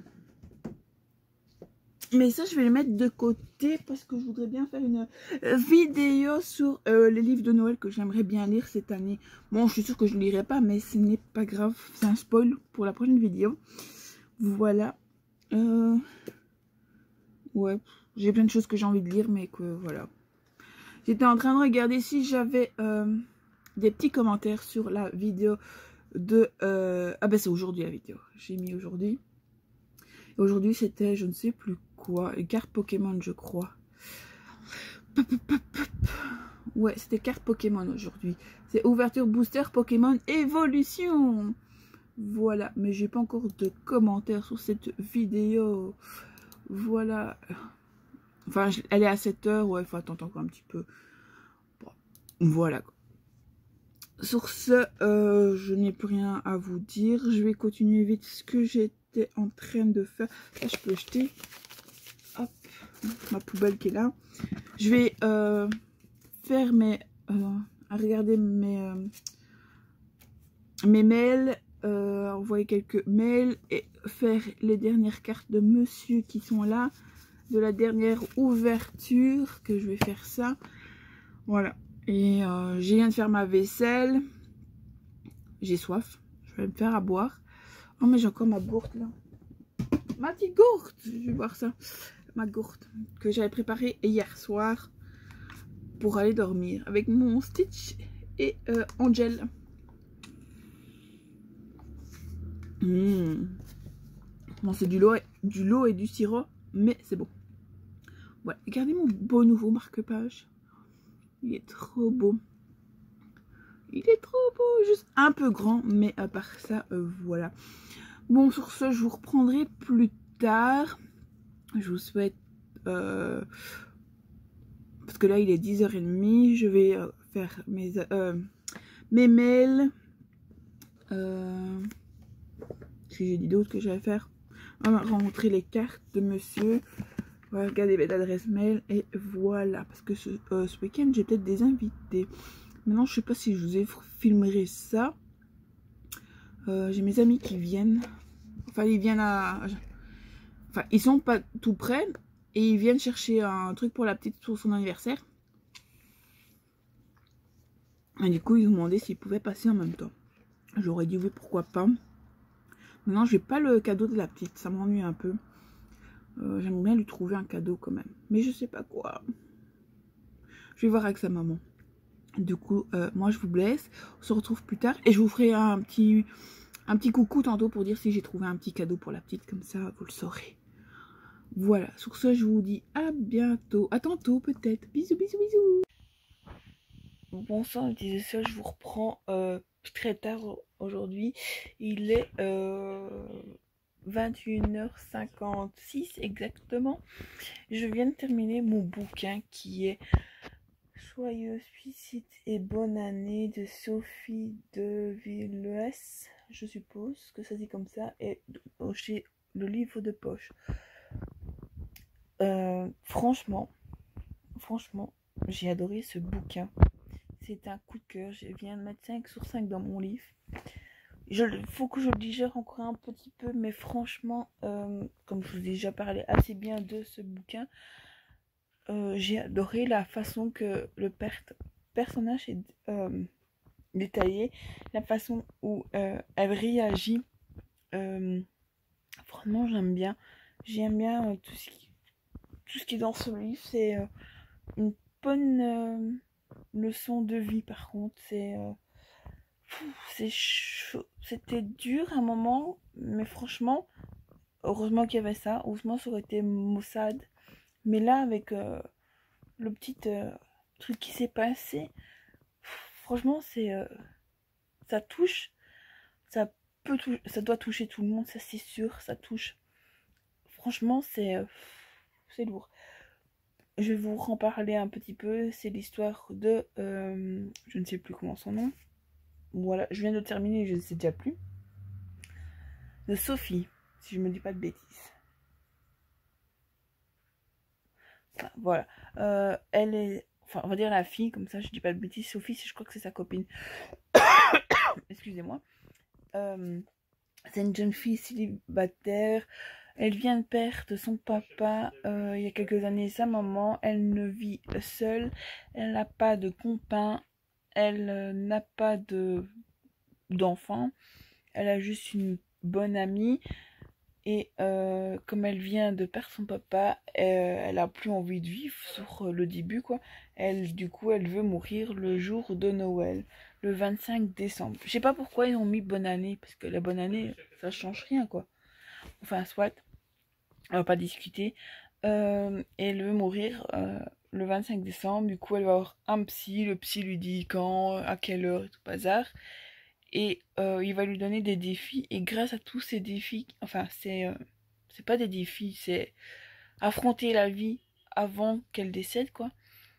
Mais ça, je vais les mettre de côté parce que je voudrais bien faire une vidéo sur euh, les livres de Noël que j'aimerais bien lire cette année. Bon, je suis sûre que je ne lirai pas, mais ce n'est pas grave. C'est un spoil pour la prochaine vidéo. Voilà. Euh... Ouais, j'ai plein de choses que j'ai envie de lire, mais que voilà. J'étais en train de regarder si j'avais euh, des petits commentaires sur la vidéo de... Euh... Ah ben, c'est aujourd'hui la vidéo. J'ai mis aujourd'hui. Aujourd'hui, c'était, je ne sais plus quoi, carte Pokémon, je crois. Ouais, c'était carte Pokémon aujourd'hui. C'est ouverture booster Pokémon évolution. Voilà, mais j'ai pas encore de commentaires sur cette vidéo. Voilà. Enfin, elle est à sept heures, ouais, il faut attendre encore un petit peu. Bon, voilà. Sur ce, euh, je n'ai plus rien à vous dire. Je vais continuer vite ce que j'ai en train de faire. Là, je peux jeter. Hop, ma poubelle qui est là. Je vais euh, faire mes... Euh, regarder mes, euh, mes mails. Euh, envoyer quelques mails. Et faire les dernières cartes de monsieur qui sont là. De la dernière ouverture. Que je vais faire ça. Voilà. Et euh, j'ai viens de faire ma vaisselle. J'ai soif. Je vais me faire à boire. Oh, mais j'ai encore ma gourde là. Ma petite gourde. Je vais voir ça. Ma gourde que j'avais préparée hier soir pour aller dormir avec mon Stitch et euh, Angel. Mmh. Bon, c'est du lot, du lot et du sirop, mais c'est bon. Voilà. Regardez mon beau nouveau marque-page. Il est trop beau. Il est trop beau, juste un peu grand, mais à part ça, euh, voilà. Bon, sur ce, je vous reprendrai plus tard. Je vous souhaite... Euh, parce que là, il est dix heures trente. Je vais euh, faire mes, euh, mes mails. Euh, si j'ai dit d'autres que j'allais faire. On va rencontrer les cartes de monsieur. On va regarder mes adresses mail. Et voilà. Parce que ce, euh, ce week-end, j'ai peut-être des invités. Maintenant, je sais pas si je vous ai filmerai ça. Euh, j'ai mes amis qui viennent. Enfin, ils viennent à... Enfin, ils sont pas tout près. Et ils viennent chercher un truc pour la petite pour son anniversaire. Et du coup, ils ont demandé s'ils pouvaient passer en même temps. J'aurais dit oui, pourquoi pas. Maintenant, je n'ai pas le cadeau de la petite. Ça m'ennuie un peu. Euh, J'aimerais bien lui trouver un cadeau quand même. Mais je sais pas quoi. Je vais voir avec sa maman. Du coup, euh, moi, je vous laisse. On se retrouve plus tard. Et je vous ferai un petit, un petit coucou tantôt pour dire si j'ai trouvé un petit cadeau pour la petite. Comme ça, vous le saurez. Voilà. Sur ce, je vous dis à bientôt. À tantôt peut-être. Bisous, bisous, bisous. Bonsoir les petits et sœurs, je vous reprends euh, très tard aujourd'hui. Il est euh, vingt et une heures cinquante-six exactement. Je viens de terminer mon bouquin qui est Joyeux suicide et bonne année de Sophie de Villers, je suppose que ça dit comme ça, et chez le livre de poche. Euh, franchement, franchement, j'ai adoré ce bouquin. C'est un coup de cœur. Je viens de mettre cinq sur cinq dans mon livre. Il faut que je le digère encore un petit peu, mais franchement, euh, comme je vous ai déjà parlé assez bien de ce bouquin, euh, j'ai adoré la façon que le per personnage est euh, détaillé, la façon où euh, elle réagit. Euh, franchement, j'aime bien. J'aime bien euh, tout, ce qui, tout ce qui est dans ce livre. C'est euh, une bonne euh, leçon de vie, par contre. C'est... Euh, c'est chaud. C'était dur à un moment, mais franchement, heureusement qu'il y avait ça. Heureusement, ça aurait été maussade. Mais là, avec euh, le petit euh, truc qui s'est passé, franchement, c'est euh, ça touche. Ça peut tou ça doit toucher tout le monde, ça c'est sûr. Ça touche. Franchement, c'est euh, c'est lourd. Je vais vous en parler un petit peu. C'est l'histoire de, euh, je ne sais plus comment son nom. Voilà, je viens de terminer, je ne sais déjà plus. De Sophie, si je me dis pas de bêtises. Enfin, voilà. Euh, elle est... Enfin, on va dire la fille, comme ça, je dis pas de bêtises. Sophie, je crois que c'est sa copine. Excusez-moi. Euh, c'est une jeune fille célibataire. Elle vient de perdre son papa euh, il y a quelques années, sa maman. Elle ne vit seule. Elle n'a pas de compagnon. Elle euh, n'a pas de d'enfant. Elle a juste une bonne amie. Et euh, comme elle vient de perdre son papa, euh, elle a plus envie de vivre sur le début, quoi. Elle, du coup, elle veut mourir le jour de Noël, le vingt-cinq décembre. Je sais pas pourquoi ils ont mis bonne année, parce que la bonne année, ça change rien, quoi. Enfin, soit, on va pas discuter. Euh, et elle veut mourir euh, le vingt-cinq décembre. Du coup, elle va avoir un psy. Le psy lui dit quand, à quelle heure, et tout bazar. Et euh, il va lui donner des défis. Et grâce à tous ces défis, enfin, c'est euh, c'est pas des défis, c'est affronter la vie avant qu'elle décède, quoi.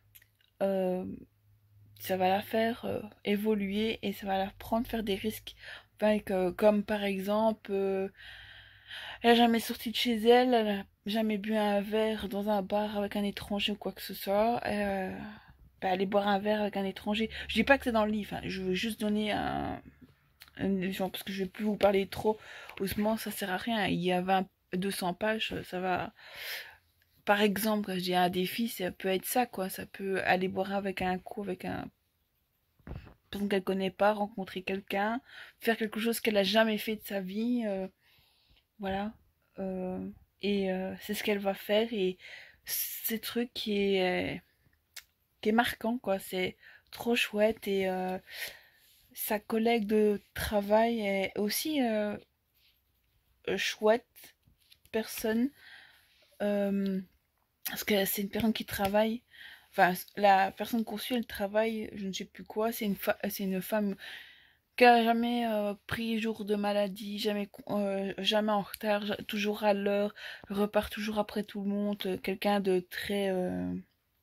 Euh, ça va la faire euh, évoluer et ça va la prendre faire des risques. Enfin, que, comme par exemple, euh, elle a jamais sorti de chez elle, elle a jamais bu un verre dans un bar avec un étranger ou quoi que ce soit. Euh, bah, aller boire un verre avec un étranger. Je dis pas que c'est dans le livre, hein, je veux juste donner un, genre, parce que je vais plus vous parler trop, heureusement ça sert à rien, il y a vingt, deux cents pages, ça va. Par exemple, quand je dis un défi, ça peut être ça, quoi, ça peut aller boire avec un coup, avec un personne qu'elle connaît pas, rencontrer quelqu'un, faire quelque chose qu'elle a jamais fait de sa vie, euh, voilà, euh, et euh, c'est ce qu'elle va faire, et c'est un truc qui est, qui est marquant, quoi, c'est trop chouette, et euh, sa collègue de travail est aussi euh, chouette personne, euh, parce que c'est une personne qui travaille, enfin la personne qu'on suit elle travaille, je ne sais plus quoi, c'est une, c'est une femme qui a jamais euh, pris jour de maladie, jamais, euh, jamais en retard, toujours à l'heure, repart toujours après tout le monde, euh, quelqu'un de très euh,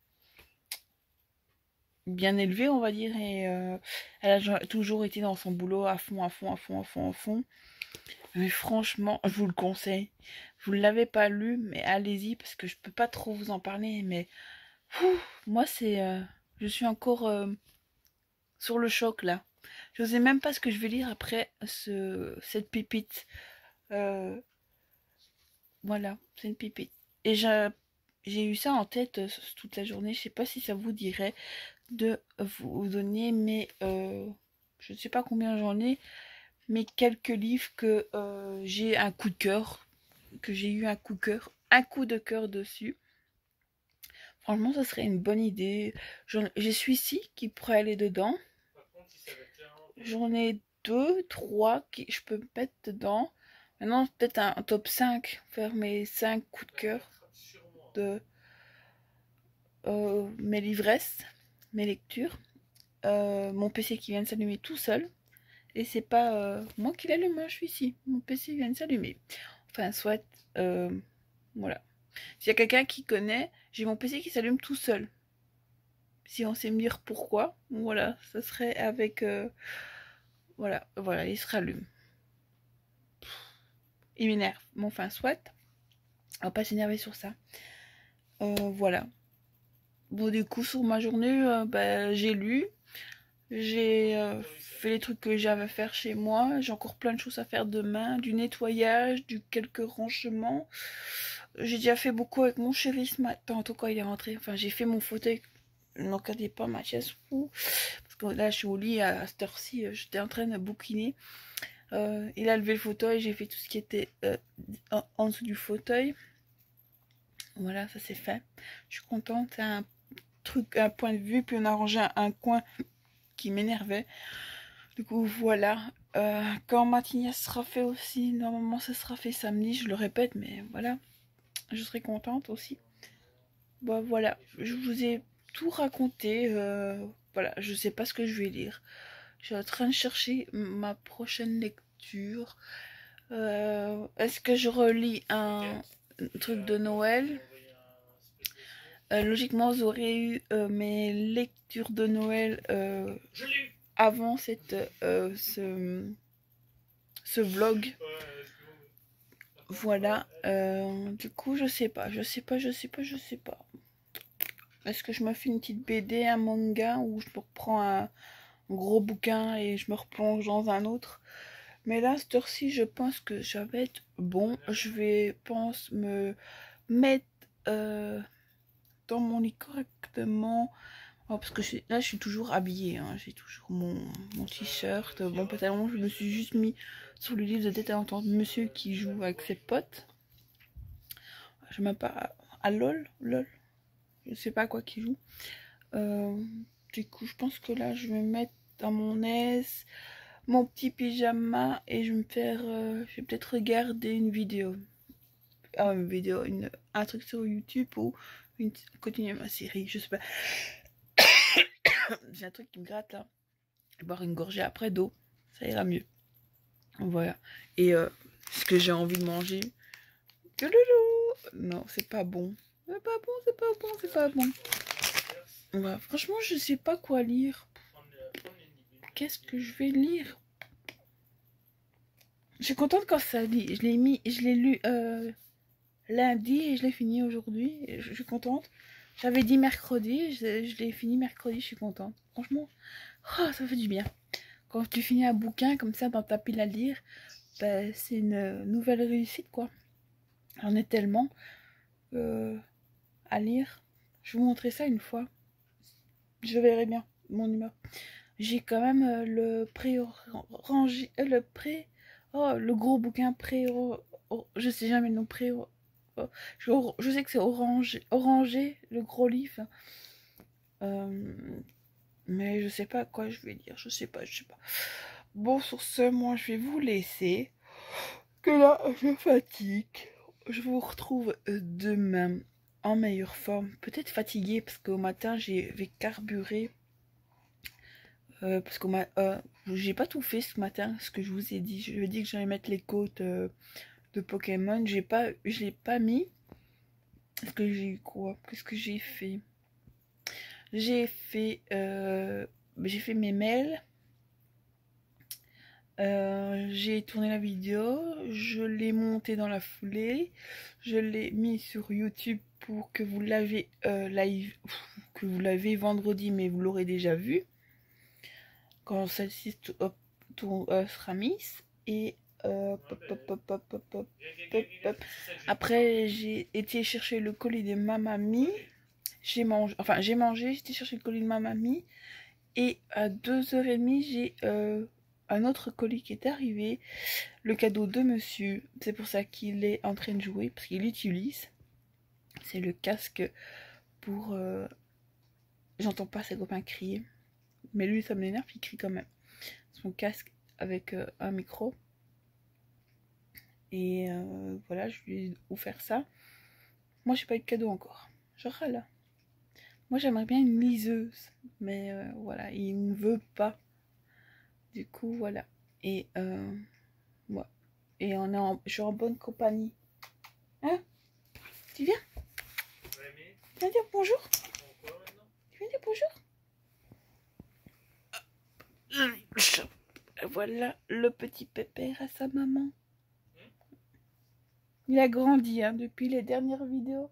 bien élevé on va dire, et euh, elle a toujours été dans son boulot à fond, à fond, à fond, à fond, à fond. Mais franchement, je vous le conseille. Vous ne l'avez pas lu, mais allez-y, parce que je peux pas trop vous en parler. Mais ouf, moi, c'est... Euh, je suis encore euh, sur le choc, là. Je ne sais même pas ce que je vais lire après ce, cette pépite. Euh, voilà, c'est une pépite. Et j'ai eu ça en tête euh, toute la journée. Je sais pas si ça vous dirait de vous donner, mais euh, je ne sais pas combien j'en ai. Mais quelques livres que euh, j'ai un coup de cœur, que j'ai eu un coup de cœur, un coup de cœur dessus. Franchement, ça serait une bonne idée. J'ai celui-ci qui pourrait aller dedans. J'en ai deux, trois qui je peux mettre dedans. Maintenant, peut-être un, un top cinq, faire mes cinq coups de cœur de euh, mes livresses, mes lectures. euh, mon P C qui vient de s'allumer tout seul. Et c'est pas euh, moi qui l'allume, hein, je suis ici. Mon P C vient de s'allumer. Enfin, soit, euh, voilà. S'il y a quelqu'un qui connaît, j'ai mon P C qui s'allume tout seul. Si on sait me dire pourquoi, voilà, ça serait avec... Euh, voilà, voilà, il se rallume. Il m'énerve. Bon, enfin, soit. On va pas s'énerver sur ça. Euh, voilà. Bon, du coup, sur ma journée, euh, bah, j'ai lu. J'ai euh, fait les trucs que j'avais à faire chez moi. J'ai encore plein de choses à faire demain. Du nettoyage, du quelques rangements. J'ai déjà fait beaucoup avec mon chéri ce matin, tantôt quand il est rentré. Enfin, j'ai fait mon fauteuil. Ne regardez pas ma chaise fou. Parce que là, je suis au lit à cette heure-ci. J'étais en train de bouquiner. Euh, il a levé le fauteuil. J'ai fait tout ce qui était euh, en, en dessous du fauteuil. Voilà, ça c'est fait. Je suis contente. C'est un truc, un point de vue. Puis on a rangé un, un coin qui m'énervait. Du coup, voilà. Euh, quand matinée sera fait aussi, normalement ça sera fait samedi, je le répète, mais voilà. Je serai contente aussi. Bon, voilà. Je vous ai tout raconté. Euh, voilà, je sais pas ce que je vais lire. Je suis en train de chercher ma prochaine lecture. Euh, Est-ce que je relis un truc de Noël? Euh, logiquement, j'aurais eu euh, mes lectures de Noël euh, avant cette, euh, ce, ce vlog. Voilà. Euh, du coup, je sais pas, je sais pas, je sais pas, je sais pas. Est-ce que je me fais une petite B D, un manga, ou je me reprends un gros bouquin et je me replonge dans un autre? Mais là, cette heure-ci, je pense que ça va être bon. Je vais, pense, me mettre euh, dans mon lit correctement. Oh, parce que je, là, je suis toujours habillée. Hein. J'ai toujours mon, mon t-shirt, mon pantalon. Je me suis juste mis sur le livre de tête à entendre monsieur qui joue avec ses potes. Je m'appelle pas à LOL, LOL. Je sais pas quoi qui joue. Euh, du coup, je pense que là, je vais me mettre dans mon aise, mon petit pyjama et je vais me faire. Euh, je vais peut-être regarder une vidéo. Ah, une vidéo, une, un truc sur YouTube ou une, continuer ma série, je sais pas. J'ai un truc qui me gratte là. Boire une gorgée après d'eau, ça ira mieux. Voilà. Et euh, ce que j'ai envie de manger. Non, c'est pas bon. C'est pas bon, c'est pas bon, c'est pas bon. Voilà. Franchement, je sais pas quoi lire. Qu'est-ce que je vais lire? Je suis contente quand ça lit. Je l'ai mis, je l'ai lu euh, lundi et je l'ai fini aujourd'hui. Je, je suis contente. J'avais dit mercredi, je, je l'ai fini mercredi, je suis contente. Franchement, oh, ça fait du bien. Quand tu finis un bouquin comme ça dans ta pile à lire, bah, c'est une nouvelle réussite, quoi. J'en ai tellement euh, à lire. Je vais vous montrer ça une fois. Je verrai bien mon humeur. J'ai quand même euh, le pré rangé, euh, le pré, oh, le gros bouquin pré, oh, oh, je sais jamais le nom pré, oh, je, je sais que c'est orangé, orangé, le gros livre. Euh, mais je sais pas quoi je vais lire, je sais pas, je sais pas. Bon, sur ce, moi je vais vous laisser. Que là, je fatigue. Je vous retrouve demain en meilleure forme. Peut-être fatiguée parce qu'au matin, j'ai carburé. Euh, parce que euh, j'ai pas tout fait ce matin, ce que je vous ai dit. Je lui ai dit que j'allais mettre les côtes euh, de Pokémon. J'ai pas, je l'ai pas mis. Est-ce que j'ai eu quoi? Qu'est-ce que j'ai fait? J'ai fait, euh, j'ai fait mes mails. Euh, j'ai tourné la vidéo, je l'ai montée dans la foulée, je l'ai mis sur YouTube pour que vous l'avez euh, live, que vous l'avez vendredi, mais vous l'aurez déjà vu quand celle-ci euh, sera mise. Et euh, pop, pop, pop, pop, pop, pop, pop, pop. Après, j'ai été chercher le colis de ma mamie. J'ai mangé, enfin j'ai mangé, j'ai été chercher le colis de ma mamie. Et à deux heures trente, j'ai euh, un autre colis qui est arrivé, le cadeau de monsieur. C'est pour ça qu'il est en train de jouer, parce qu'il l'utilise. C'est le casque pour... Euh... J'entends pas ses copains crier, mais lui ça m'énerve, il crie quand même. Son casque avec euh, un micro. Et euh, voilà, je lui ai offert ça. Moi j'ai pas eu de cadeau encore, je râle. Moi j'aimerais bien une liseuse, mais euh, voilà, il ne veut pas. Du coup voilà. Et euh, ouais. Et on est en, je suis en bonne compagnie. Hein? Tu viens? Tu viens dire bonjour? Tu viens dire bonjour? Voilà le petit pépère à sa maman. Il a grandi hein, depuis les dernières vidéos.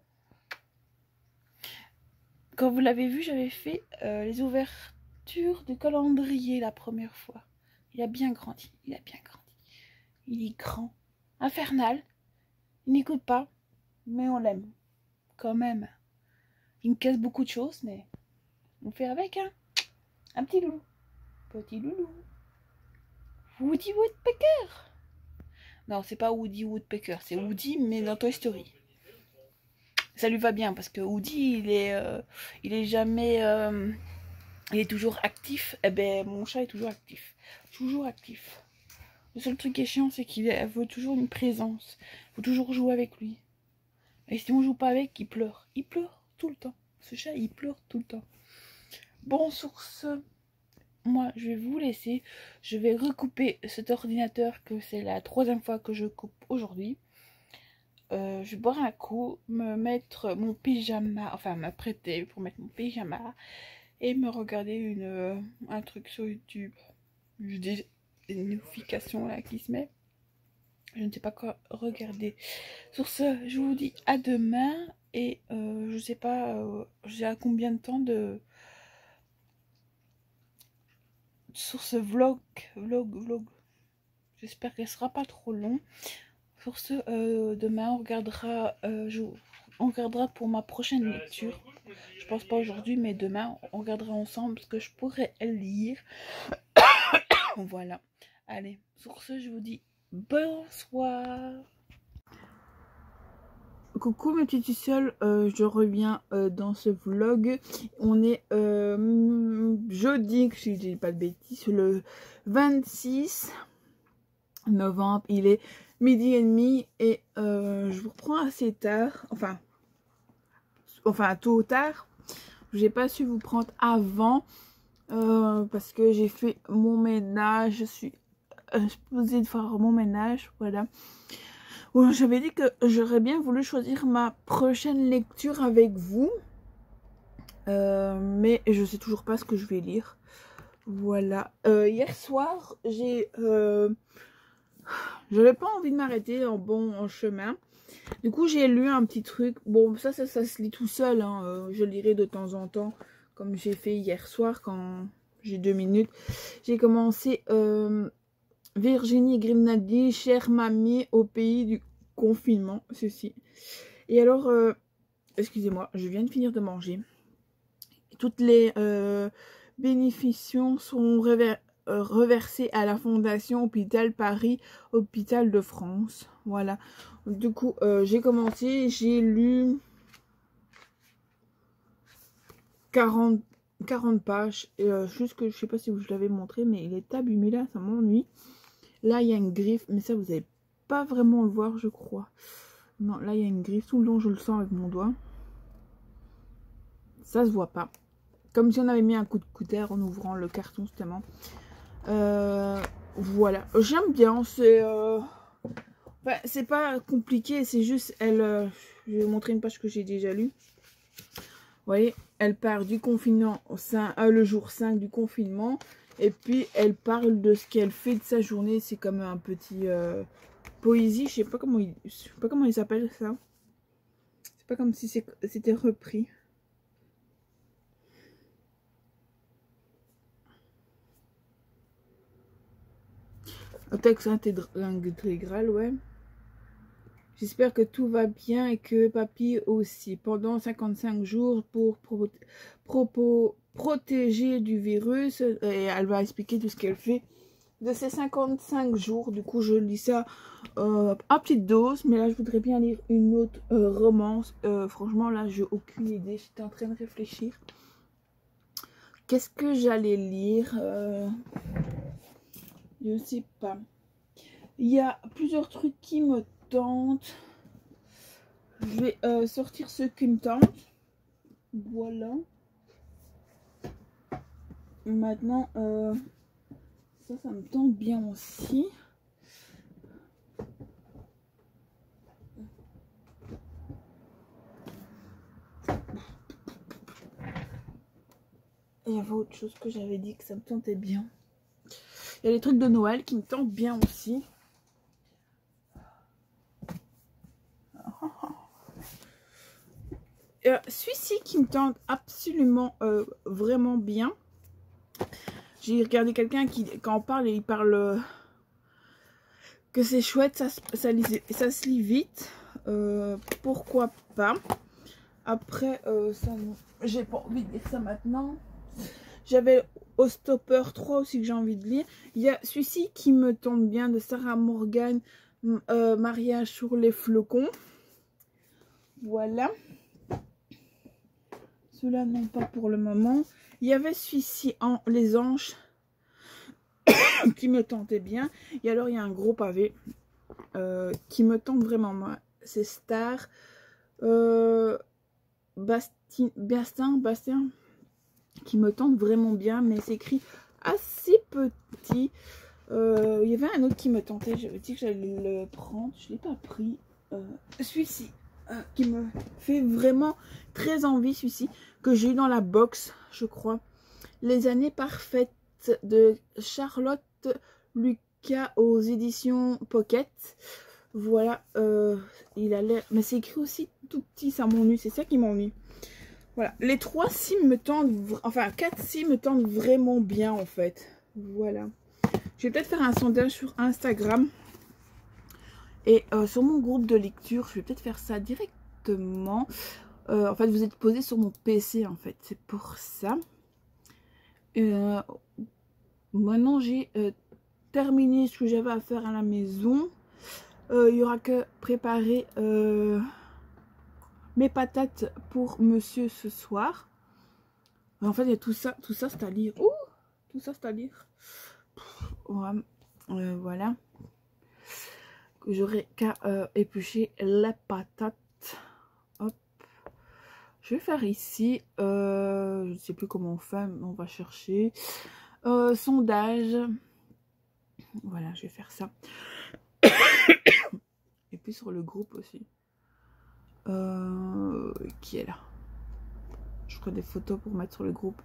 Quand vous l'avez vu, j'avais fait euh, les ouvertures de calendrier la première fois. Il a bien grandi, il a bien grandi. Il est grand, infernal. Il n'écoute pas, mais on l'aime quand même. Il me casse beaucoup de choses, mais on fait avec, hein. Un petit loulou. Petit loulou. Woody Woodpecker. Non, c'est pas Woody Woodpecker, c'est Woody, mais dans Toy Story. Ça lui va bien, parce que Woody, il est, euh, il est jamais... Euh, il est toujours actif. Eh ben, mon chat est toujours actif. Toujours actif. Le seul truc qui est chiant, c'est qu'il veut toujours une présence. Il faut toujours jouer avec lui. Et si on joue pas avec, il pleure. Il pleure tout le temps. Ce chat, il pleure tout le temps. Bon, sur ce, moi, je vais vous laisser. Je vais recouper cet ordinateur, que c'est la troisième fois que je coupe aujourd'hui. Euh, je vais boire un coup, me mettre mon pyjama, enfin m'apprêter pour mettre mon pyjama et me regarder une, euh, un truc sur YouTube. Je dis une notification là qui se met. Je ne sais pas quoi regarder. Sur ce, je vous dis à demain et euh, je sais pas, euh, j'ai à combien de temps de sur ce vlog, vlog, vlog. J'espère qu'elle sera pas trop long. Sur ce, euh, demain on regardera, euh, je, on regardera pour ma prochaine lecture. Je pense pas aujourd'hui, mais demain on regardera ensemble ce que je pourrais lire. Voilà. Allez, sur ce, je vous dis bonsoir. Coucou mes petits lucioles, euh, je reviens euh, dans ce vlog. On est euh, jeudi, si je dis pas de bêtises, le vingt-six novembre. Il est midi et demi et euh, je vous reprends assez tard, enfin, enfin tôt ou tard. J'ai pas su vous prendre avant euh, parce que j'ai fait mon ménage. Je suis euh, supposée de faire mon ménage, voilà. Bon, j'avais dit que j'aurais bien voulu choisir ma prochaine lecture avec vous. Euh, mais je sais toujours pas ce que je vais lire. Voilà. Euh, hier soir, j'ai... Euh, j'avais pas envie de m'arrêter en bon en chemin. Du coup, j'ai lu un petit truc. Bon, ça, ça, ça se lit tout seul. Hein. Euh, je lirai de temps en temps. Comme j'ai fait hier soir quand j'ai deux minutes. J'ai commencé... Euh, Virginie Grimaldi, chère mamie, au pays du confinement, ceci. Et alors, euh, excusez-moi, je viens de finir de manger. Toutes les euh, bénéficiations sont rever, euh, reversées à la Fondation Hôpital Paris, Hôpital de France. Voilà. Du coup, euh, j'ai commencé, j'ai lu quarante, quarante pages. Et, euh, juste que je sais pas si je l'avais montré, mais il est abîmé là, ça m'ennuie. Là, il y a une griffe, mais ça, vous n'allez pas vraiment le voir, je crois. Non, là, il y a une griffe. Tout le long, je le sens avec mon doigt. Ça se voit pas. Comme si on avait mis un coup de cutter en ouvrant le carton, justement. Euh, voilà. J'aime bien. C'est euh... enfin, c'est pas compliqué. C'est juste, elle... Euh... je vais vous montrer une page que j'ai déjà lue. Vous voyez, elle part du confinement, euh, le jour cinq du confinement. Et puis, elle parle de ce qu'elle fait de sa journée. C'est comme un petit euh, poésie. Je sais pas comment il, je sais pas comment il s'appelle ça. C'est pas comme si c'était repris. Un texte intégral, ouais. J'espère que tout va bien et que papy aussi. Pendant cinquante-cinq jours pour pro pro protéger du virus. Et elle va expliquer tout ce qu'elle fait de ces cinquante-cinq jours. Du coup, je lis ça euh, à petite dose. Mais là, je voudrais bien lire une autre euh, romance. Euh, franchement, là, j'ai aucune idée. J'étais en train de réfléchir. Qu'est-ce que j'allais lire euh, Je ne sais pas. Il y a plusieurs trucs qui me tentent. Je vais euh, sortir ceux qui me tentent. Voilà. maintenant, euh, ça, ça me tente bien aussi. Il y avait autre chose que j'avais dit que ça me tentait bien. Il y a les trucs de Noël qui me tentent bien aussi. Euh, Celui-ci qui me tente absolument euh, vraiment bien. J'ai regardé quelqu'un qui, quand on parle, il parle euh, que c'est chouette, ça, ça, ça se lit vite. Euh, pourquoi pas. Après, euh, j'ai pas envie de lire ça maintenant. J'avais au Stopper trois aussi que j'ai envie de lire. Il y a celui-ci qui me tente bien de Sarah Morgan, euh, Mariage sur les flocons. Voilà. Ceux-là, non pas pour le moment. Il y avait celui-ci en Les Anges qui me tentait bien. Et alors, il y a un gros pavé euh, qui me tente vraiment. Moi, c'est Star. Euh, Bastien, Bastien, Bastien, qui me tente vraiment bien, mais c'est écrit assez petit. Euh, il y avait un autre qui me tentait. J'avais dit que j'allais le prendre. Je ne l'ai pas pris. Euh, celui-ci. Euh, qui me fait vraiment très envie, celui-ci que j'ai eu dans la box, je crois. Les années parfaites de Charlotte Lucas aux éditions Pocket. Voilà, euh, il a l'air, mais c'est écrit aussi tout petit, ça m'ennuie, c'est ça qui m'ennuie. Voilà, les trois sims me tendent, enfin quatre sims me tendent vraiment bien en fait. Voilà, je vais peut-être faire un sondage sur Instagram. Et euh, sur mon groupe de lecture, je vais peut-être faire ça directement. Euh, en fait, vous êtes posé sur mon P C, en fait. C'est pour ça. Euh, maintenant, j'ai euh, terminé ce que j'avais à faire à la maison. Euh, il n'y aura que préparer euh, mes patates pour monsieur ce soir. En fait, il y a tout ça. Tout ça, c'est à lire. Ouh, tout ça, c'est à lire. Ouais, euh, voilà. J'aurai qu'à euh, éplucher les patates. Hop. Je vais faire ici. Euh, je ne sais plus comment on fait, mais on va chercher. Euh, sondage. Voilà, je vais faire ça. Et puis sur le groupe aussi. Euh, qui est là? Je ferai des photos pour mettre sur le groupe.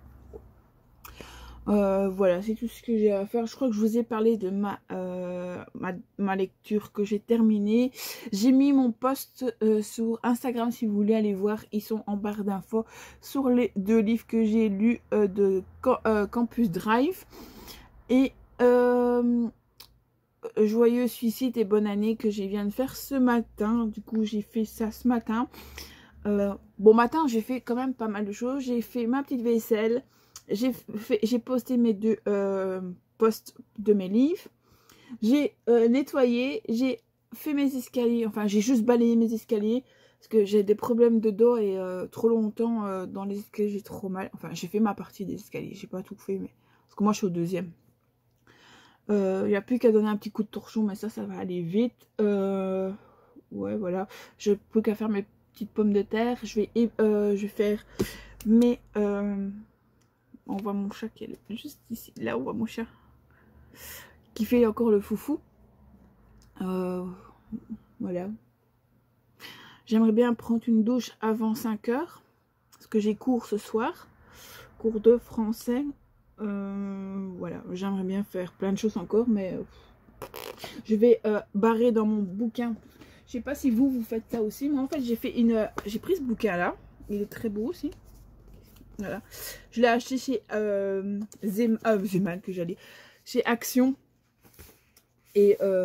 Euh, voilà, c'est tout ce que j'ai à faire. Je crois que je vous ai parlé de ma, euh, ma, ma lecture que j'ai terminée. J'ai mis mon post euh, sur Instagram si vous voulez aller voir. Ils sont en barre d'infos sur les deux livres que j'ai lus euh, de euh, Campus Drive. Et euh, Joyeux Suicide et Bonne Année que je viens de faire ce matin. Du coup, j'ai fait ça ce matin. Euh, bon matin, j'ai fait quand même pas mal de choses. J'ai fait ma petite vaisselle. J'ai j'ai posté mes deux euh, posts de mes livres. J'ai euh, nettoyé. J'ai fait mes escaliers. Enfin, j'ai juste balayé mes escaliers. Parce que j'ai des problèmes de dos et euh, trop longtemps euh, dans les escaliers, j'ai trop mal. Enfin, j'ai fait ma partie des escaliers. J'ai pas tout fait. Mais... Parce que moi, je suis au deuxième. Il euh, n'y a plus qu'à donner un petit coup de torchon. Mais ça, ça va aller vite. Euh, ouais, voilà. Je n'ai plus qu'à faire mes petites pommes de terre. Je vais, euh, je vais faire mes... Euh, on voit mon chat qui est juste ici. Là, on voit mon chat qui fait encore le foufou. Euh, voilà. J'aimerais bien prendre une douche avant cinq heures. Parce que j'ai cours ce soir. Cours de français. Euh, voilà. J'aimerais bien faire plein de choses encore. Mais euh, je vais euh, barrer dans mon bouquin. Je sais pas si vous, vous faites ça aussi. Mais en fait, j'ai fait une... J'ai pris ce bouquin là. Il est très beau aussi. Voilà. Je l'ai acheté chez euh, Zem, euh, Zeman que j'allais chez Action et euh,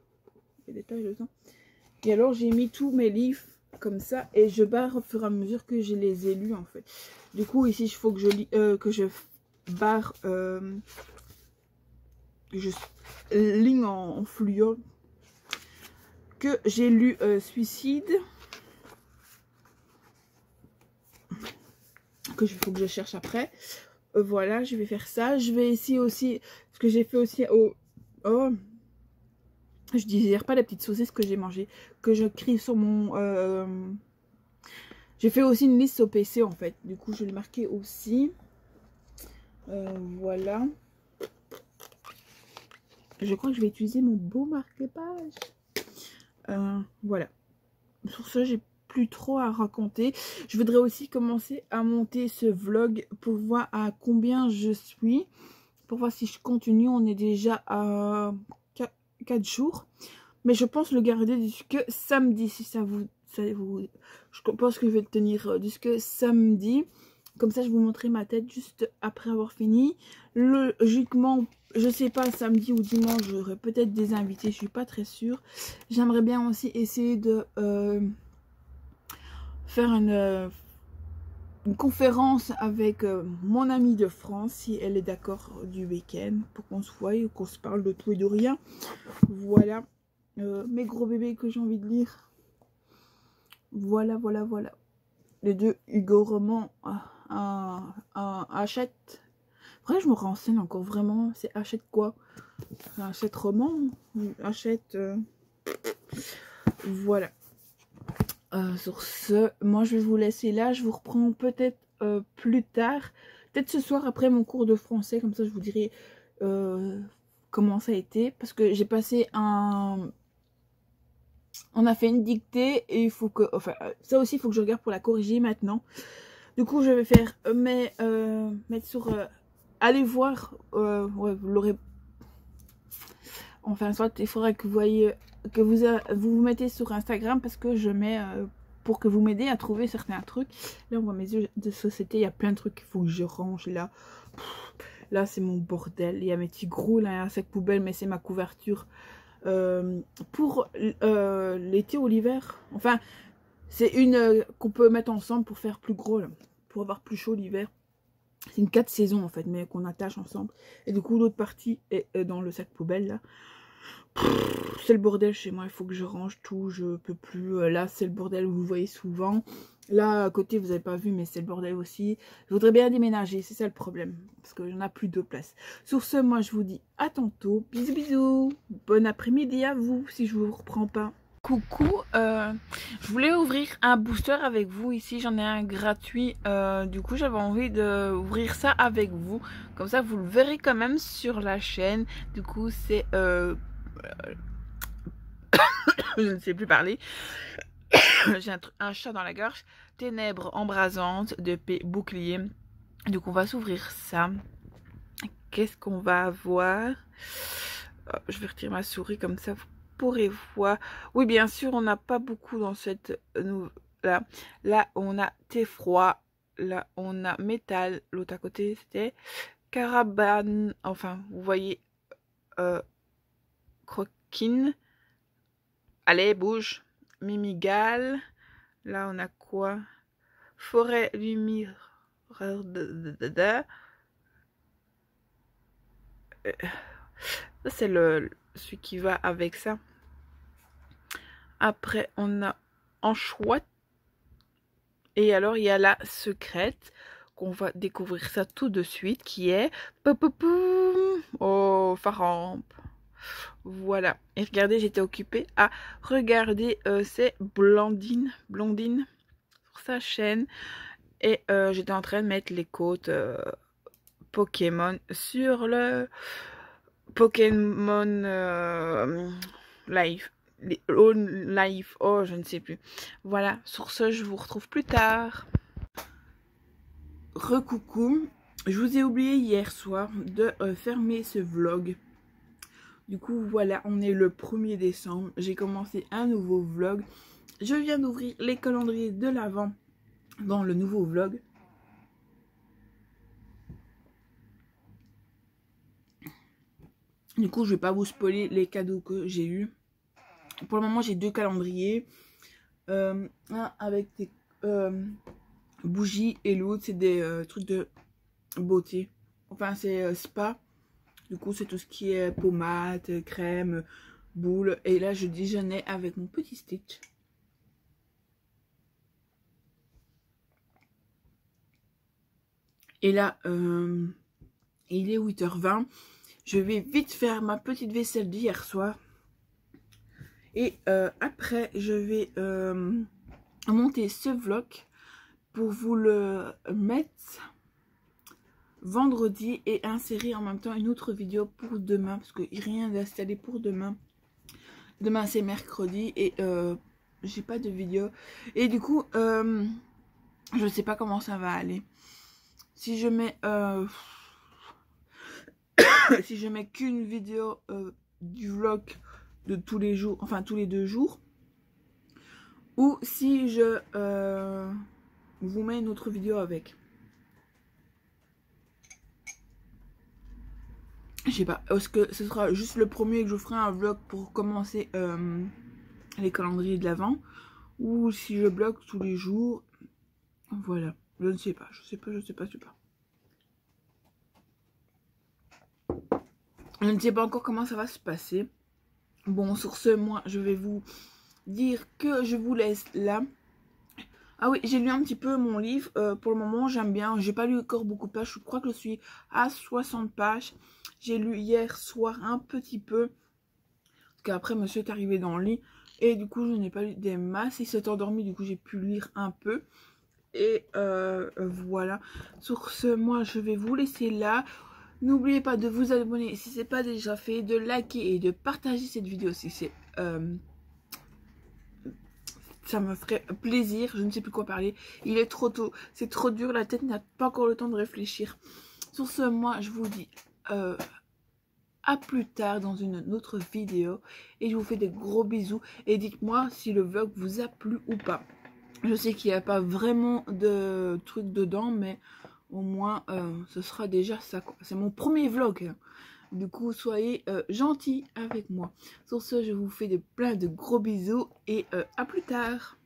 et alors j'ai mis tous mes livres comme ça et je barre au fur et à mesure que je les ai lus en fait. Du coup ici il faut que je lis euh, que je barre euh, je ligne en, en fluo que j'ai lu euh, Suicide. Que il faut que je cherche après. Euh, voilà, je vais faire ça. Je vais essayer aussi, ce que j'ai fait aussi au... Oh, je digère pas les petites saucisses que j'ai mangées, que je crie sur mon... Euh, j'ai fait aussi une liste au P C en fait. Du coup, je vais le marquer aussi. Euh, voilà. Je crois que je vais utiliser mon beau marque-page. Euh, voilà. Sur ce, j'ai plus trop à raconter. Je voudrais aussi commencer à monter ce vlog pour voir à combien je suis. Pour voir si je continue. On est déjà à quatre jours. Mais je pense le garder jusque samedi. Si ça vous, ça vous... Je pense que je vais le tenir jusque samedi. Comme ça, je vous montrerai ma tête juste après avoir fini. Logiquement, je sais pas, samedi ou dimanche, j'aurai peut-être des invités. Je suis pas très sûre. J'aimerais bien aussi essayer de euh, faire une, euh, une conférence avec euh, mon amie de France, si elle est d'accord du week-end, pour qu'on se voie et qu'on se parle de tout et de rien. Voilà. Euh, mes gros bébés que j'ai envie de lire. Voilà, voilà, voilà. Les deux Hugo Roman euh, euh, achète. Après, je me renseigne encore vraiment. C'est achète quoi? Achète roman? Achète. Euh... Voilà. Euh, sur ce, moi je vais vous laisser là. Je vous reprends peut-être euh, plus tard. Peut-être ce soir après mon cours de français. Comme ça, je vous dirai euh, comment ça a été. Parce que j'ai passé un. On a fait une dictée et il faut que. Enfin, ça aussi, il faut que je regarde pour la corriger maintenant. Du coup, je vais faire. Euh, mais, euh, mettre sur. Euh, allez voir. Euh, ouais, vous l'aurez. Enfin, soit il faudrait que vous voyez. Que vous, euh, vous vous mettez sur Instagram parce que je mets. Euh, pour que vous m'aidiez à trouver certains trucs. Là, on voit mes yeux de société. Il y a plein de trucs qu'il faut que je range là. Pff, là, c'est mon bordel. Il y a mes petits gros. Là, il y a un sac poubelle, mais c'est ma couverture. Euh, pour euh, l'été ou l'hiver. Enfin, c'est une euh, qu'on peut mettre ensemble pour faire plus gros, là, pour avoir plus chaud l'hiver. C'est une quatre saisons en fait, mais qu'on attache ensemble. Et du coup, l'autre partie est, est dans le sac poubelle là. C'est le bordel chez moi, il faut que je range tout, je peux plus. Là, c'est le bordel, vous voyez souvent. Là, à côté, vous n'avez pas vu, mais c'est le bordel aussi. Je voudrais bien déménager, c'est ça le problème. Parce qu'il n'y en a plus de place. Sur ce, moi, je vous dis à tantôt. Bisous, bisous. Bon après-midi à vous, si je vous reprends pas. Coucou, euh, je voulais ouvrir un booster avec vous. Ici, j'en ai un gratuit. Euh, du coup, j'avais envie d'ouvrir ça avec vous. Comme ça, vous le verrez quand même sur la chaîne. Du coup, c'est... Euh, je ne sais plus parler. J'ai un, un chat dans la gorge. Ténèbres embrasantes de P. Bouclier. Donc on va s'ouvrir ça. Qu'est-ce qu'on va avoir? Oh, je vais retirer ma souris comme ça vous pourrez voir. Oui, bien sûr, on n'a pas beaucoup dans cette nouvelle. Là, là, on a thé froid. Là, on a métal. L'autre à côté, c'était carabane. Enfin, vous voyez, euh, croquine. Allez, bouge. Mimigal. Là, on a quoi? Forêt lumière. C'est le celui qui va avec ça. Après, on a Anchois. Et alors, il y a la secrète. Qu'on va découvrir ça tout de suite. Qui est... Oh, Farampe. Voilà. Et regardez, j'étais occupée à regarder. Euh, c'est Blondine. Blondine. Sur sa chaîne. Et euh, j'étais en train de mettre les côtes euh, Pokémon sur le Pokémon euh, Live. Oh, live. Oh, je ne sais plus. Voilà. Sur ce, je vous retrouve plus tard. Recoucou. Je vous ai oublié hier soir de euh, fermer ce vlog. Du coup, voilà, on est le premier décembre. J'ai commencé un nouveau vlog. Je viens d'ouvrir les calendriers de l'Avent dans le nouveau vlog. Du coup, je vais pas vous spoiler les cadeaux que j'ai eu. Pour le moment, j'ai deux calendriers. Euh, un avec des euh, bougies et l'autre, c'est des euh, trucs de beauté. Enfin, c'est euh, spa. Du coup, c'est tout ce qui est pommade, crème, boule. Et là, je déjeunais avec mon petit Stitch. Et là, euh, il est huit heures vingt. Je vais vite faire ma petite vaisselle d'hier soir. Et euh, après, je vais euh, monter ce vlog pour vous le mettre vendredi et insérer en même temps une autre vidéo pour demain parce que rien n'est installé pour demain. Demain c'est mercredi et euh, j'ai pas de vidéo et du coup euh, je sais pas comment ça va aller. Si je mets euh, si je mets qu'une vidéo euh, du vlog de tous les jours, enfin tous les deux jours, ou si je euh, vous mets une autre vidéo avec. Je sais pas, est-ce que ce sera juste le premier que je ferai un vlog pour commencer euh, les calendriers de l'avant, ou si je bloque tous les jours, voilà, je ne sais pas, je sais pas, je sais pas, je sais pas. Je ne sais pas encore comment ça va se passer. Bon, sur ce, moi, je vais vous dire que je vous laisse là. Ah oui, j'ai lu un petit peu mon livre. Euh, pour le moment, j'aime bien. J'ai pas lu encore beaucoup de pages. Je crois que je suis à soixante pages. J'ai lu hier soir un petit peu. Parce qu'après, monsieur est arrivé dans le lit. Et du coup, je n'ai pas lu des masses. Il s'est endormi. Du coup, j'ai pu lire un peu. Et euh, voilà. Sur ce, moi, je vais vous laisser là. N'oubliez pas de vous abonner si ce n'est pas déjà fait. De liker et de partager cette vidéo si c'est... Euh, ça me ferait plaisir, je ne sais plus quoi parler. Il est trop tôt, c'est trop dur, la tête n'a pas encore le temps de réfléchir. Sur ce, moi, je vous dis euh, à plus tard dans une autre vidéo. Et je vous fais des gros bisous. Et dites-moi si le vlog vous a plu ou pas. Je sais qu'il n'y a pas vraiment de trucs dedans, mais au moins, euh, ce sera déjà ça. C'est mon premier vlog. Du coup, soyez euh, gentils avec moi. Sur ce, je vous fais des plein de gros bisous et euh, à plus tard.